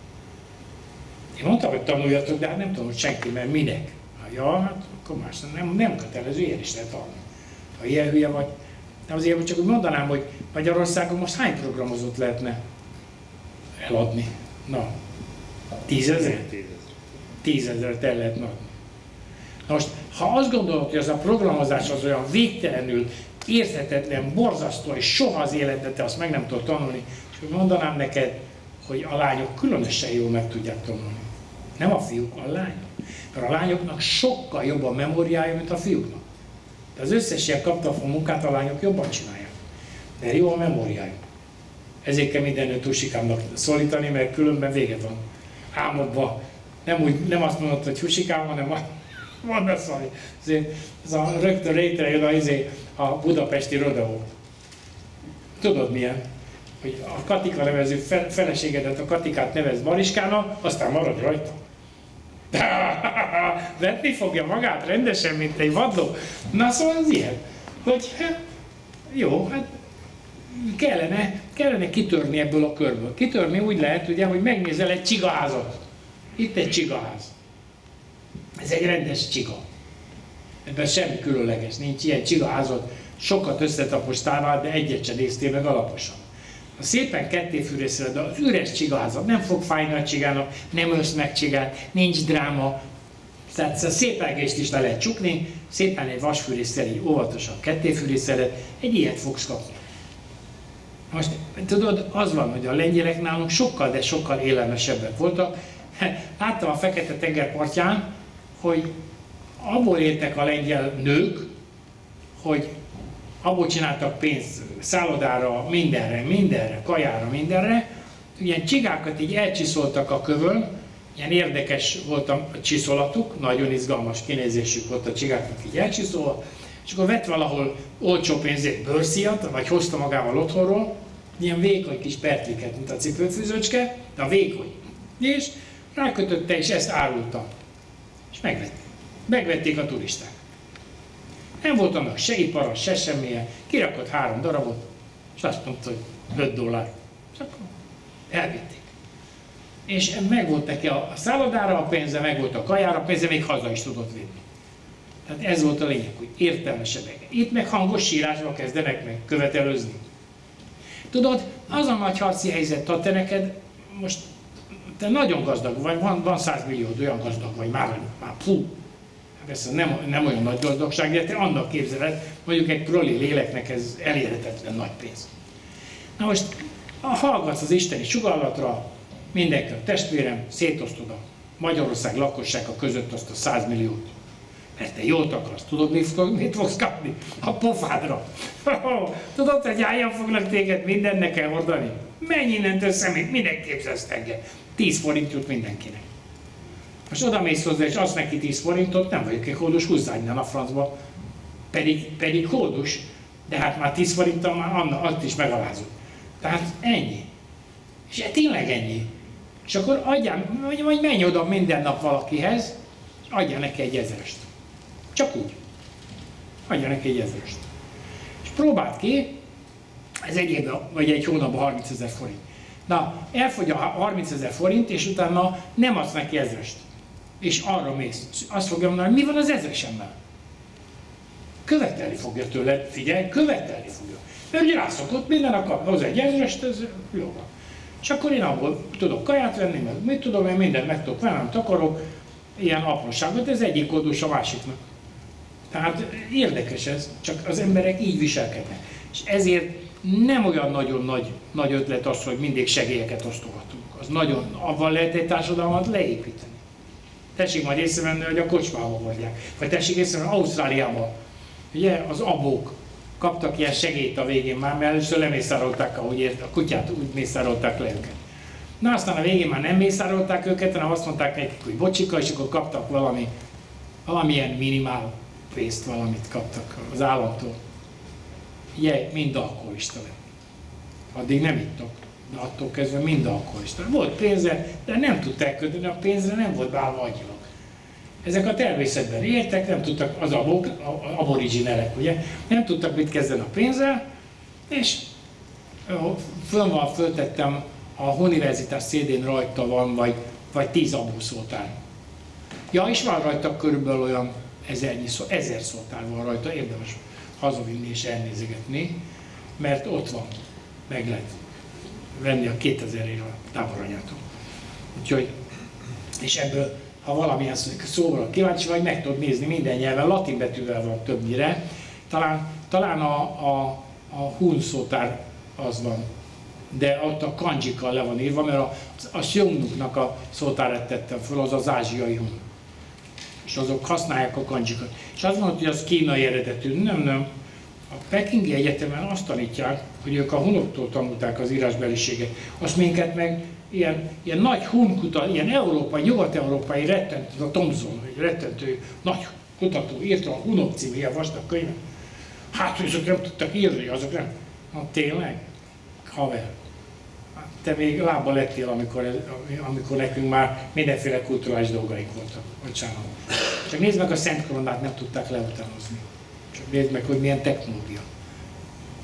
Én mondtam, hogy tanuljatok, de hát nem tudom, hogy senki, mert minek. Ja, hát akkor más nem kötelező, ilyen is lehet tanulni. Ha ilyen hülye vagy. De azért csak úgy mondanám, hogy Magyarországon most hány programozót lehetne eladni? Na, 10 000? 10 000-et el lehetne adni. Na most, ha azt gondolod, hogy ez a programozás az olyan végtelenül érthetetlen, borzasztó, és soha az életben te azt meg nem tudod tanulni, és mondanám neked, hogy a lányok különösen jól meg tudják tanulni. Nem a fiúk, a lányok. Mert a lányoknak sokkal jobb a memóriája, mint a fiúknak. De az összes ilyen kaptalfó munkát a lányok jobban csinálják. Mert jó a memóriájuk. Ezért kell mindenőt husikámnak szólítani, mert különben vége van. Álmodva. Nem azt mondod, hogy husikám, hanem van a szaj. Rögtön létrejön a budapesti rodeó. Tudod milyen? Hogy a Katika nevező feleségedet, a Katikát nevez Mariskának, aztán maradj rajta. Vetni fogja magát rendesen, mint egy vadló. Na szóval az ilyen, hogy jó, hát kellene kitörni ebből a körből. Kitörni úgy lehet, ugye, hogy megnézel egy csigaházat. Itt egy csigaház. Ez egy rendes csiga. Ebben semmi különleges, nincs ilyen csigaházat, sokat összetapostál, de egyet sem néztél meg alaposan. Ha szépen kettéfűrészed az üres csigaházat, nem fog fájni a csigának, nem ölsz meg csigát, nincs dráma, tehát szépelgést is le lehet csukni, szépen egy vasfűrészsel így óvatosan kettéfűrészeled, egy ilyet fogsz kapni. Most tudod, az van, hogy a lengyelek nálunk sokkal, de sokkal élelmesebbek voltak. Láttam a Fekete-tenger partján, hogy abból éltek a lengyel nők, hogy abból csináltak pénzt szállodára, mindenre, kajára, mindenre. Ilyen csigákat így elcsiszoltak a kövön, ilyen érdekes volt a csiszolatuk, nagyon izgalmas kinézésük volt a csigáknak így elcsiszolva, és akkor vett valahol olcsó pénzért bőrszíjat, vagy hozta magával otthonról, ilyen vékony kis pertliket, mint a cipőfűzőcske, de a vékony. És rákötötte, és ezt árulta. És megvették. Megvették a turisták. Nem volt annak se ipara, se semmilyen. Kirakott 3 darabot, és azt mondta, hogy $5. És akkor elvitték. És meg volt neki a szállodára a pénze, meg volt a kajára a pénze, még haza is tudott vinni. Tehát ez volt a lényeg, hogy értelmesebbek. Itt meg hangos sírásba kezdenek meg követelőzni. Tudod, az a nagy harci helyzet, ha te neked most te nagyon gazdag vagy, van 100 millió, olyan gazdag vagy, már fú. Persze nem olyan nagy gazdagság, de te annak képzeled, mondjuk egy proli léleknek ez elérhetetlen nagy pénz. Na most, ha hallgatsz az isteni sugallatra, mindenki a testvérem, szétosztod a Magyarország lakossága között azt a 100 milliót. Mert te jót akarsz, tudod, mit fogsz kapni? A pofádra. Tudod, hogy hányan fognak téged mindennek kell hordani? Menj innen össze, minden képzelsz engem. 10 forint jut mindenkinek. Most oda mész hozzá, és azt neki 10 forintot, nem vagyok egy kódus, húzzá innen a francba. Pedig kódus, de hát már 10 forinttal már azt is megalázod. Tehát ennyi. És tényleg ennyi. És akkor adjál, vagy menj oda minden nap valakihez, és adjál neki egy 1000-est. Csak úgy. Adja neki egy 1000-est. És próbáld ki, ez egy évben, vagy egy hónapban 30 000 forint. Na, elfogy a 30 000 forint, és utána nem adsz neki 1000-est. És arra mész. Azt fogja mondani, hogy mi van az 1000-esemmel? Követelni fogja tőled, figyelj, követelni fogja. Ő rászokott, minden akar, hoz egy 1000-est, ez jó van. És akkor én abból tudok kaját venni, meg mit tudom, én mindent meg tudok venni, amit akarok, ilyen apróságot, ez egyik kódus a másiknak. Tehát érdekes ez, csak az emberek így viselkednek. És ezért nem olyan nagyon nagy ötlet az, hogy mindig segélyeket osztogatunk. Az nagyon, abban lehet egy társadalmat leépíteni. Tessék majd észrevenni, hogy a kocsmában vagyják. Vagy tessék észrevenni, Ausztráliában, ugye, az abók kaptak ilyen segélyt a végén már, mert először lemészárolták, ahogy a kutyát úgy mészárolták le őket. Na aztán a végén már nem mészárolták őket, hanem azt mondták nekik, hogy bocsika, és akkor kaptak valamilyen minimál pénzt, valamit kaptak az államtól. Ugye, mind alkoholista lett. Addig nem ittak, de attól kezdve mind alkoholista. Volt pénze, de nem tudták kötni, a pénzre nem volt beállva agyilag. Ezek a természetben éltek, nem tudtak, az aboriginelek, ugye, nem tudtak mit kezdeni a pénzzel, és föltettem a Universitás CD-n rajta van, vagy 10 abószótár. Ja, és van rajta körülbelül olyan 1000 szótár van rajta, érdemes hazavinni és elnézegetni, mert ott van, meg lehet venni a 2000-ére a táboranyától. Úgyhogy, és ebből, ha valamilyen szóval kíváncsi vagy, meg tudod nézni minden nyelven, latin betűvel van többnyire, talán a hun szótár az van, de ott a kanjikkal le van írva, mert a Seongnuknak a szótárát tettem föl, az az ázsiai hun. És azok használják a kanjikat. És azt mondod, hogy az kínai eredetű. Nem. A Pekingi Egyetemen azt tanítják, hogy ők a hunoktól tanulták az írásbeliséget. Azt minket meg ilyen nagy hun kutató, ilyen európai, nyugat-európai rettentő, a Thomson, egy rettentő nagy kutató írta a Hunok című ilyen vastag könyvet. Hát, hogy azok nem tudtak írni, azok nem. Na tényleg? Haver. Te még lába lettél, amikor nekünk már mindenféle kulturális dolgaink voltak. Bocsánat. Csak nézd meg, a Szent Koronát nem tudták leutánozni. Csak nézd meg, hogy milyen technológia.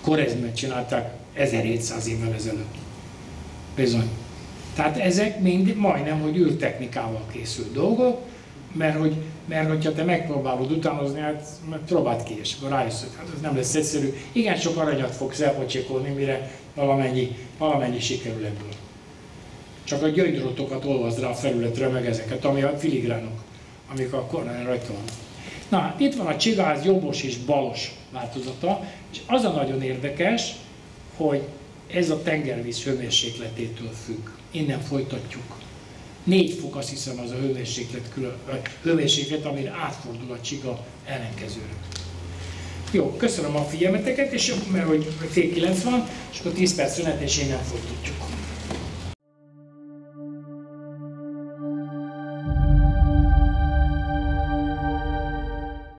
Korezmet csinálták 1700 évvel ezelőtt. Bizony. Tehát ezek mind majdnem, hogy űrtechnikával készült dolgok, mert hogyha te megpróbálod utánozni, hát próbáld ki, és akkor rájössz, hogy hát ez nem lesz egyszerű. Igen, sok aranyat fogsz elpocsékolni, mire valamennyi sikerül ebből. Csak a gyöngydrótokat olvasd rá a felületre, meg ezeket, ami a filigránok, amik a korán rajta van. Na, hát itt van a csigaház jobbos és balos változata, és az a nagyon érdekes, hogy ez a tengervíz hőmérsékletétől függ. Innen folytatjuk. 4 fok, azt hiszem, az a hőmérséklet, amire átfordul a csiga ellenkezőre. Jó, köszönöm a figyelmeteket, és mert hogy fél 9 van, és akkor 10 perc szünet, és innen folytatjuk.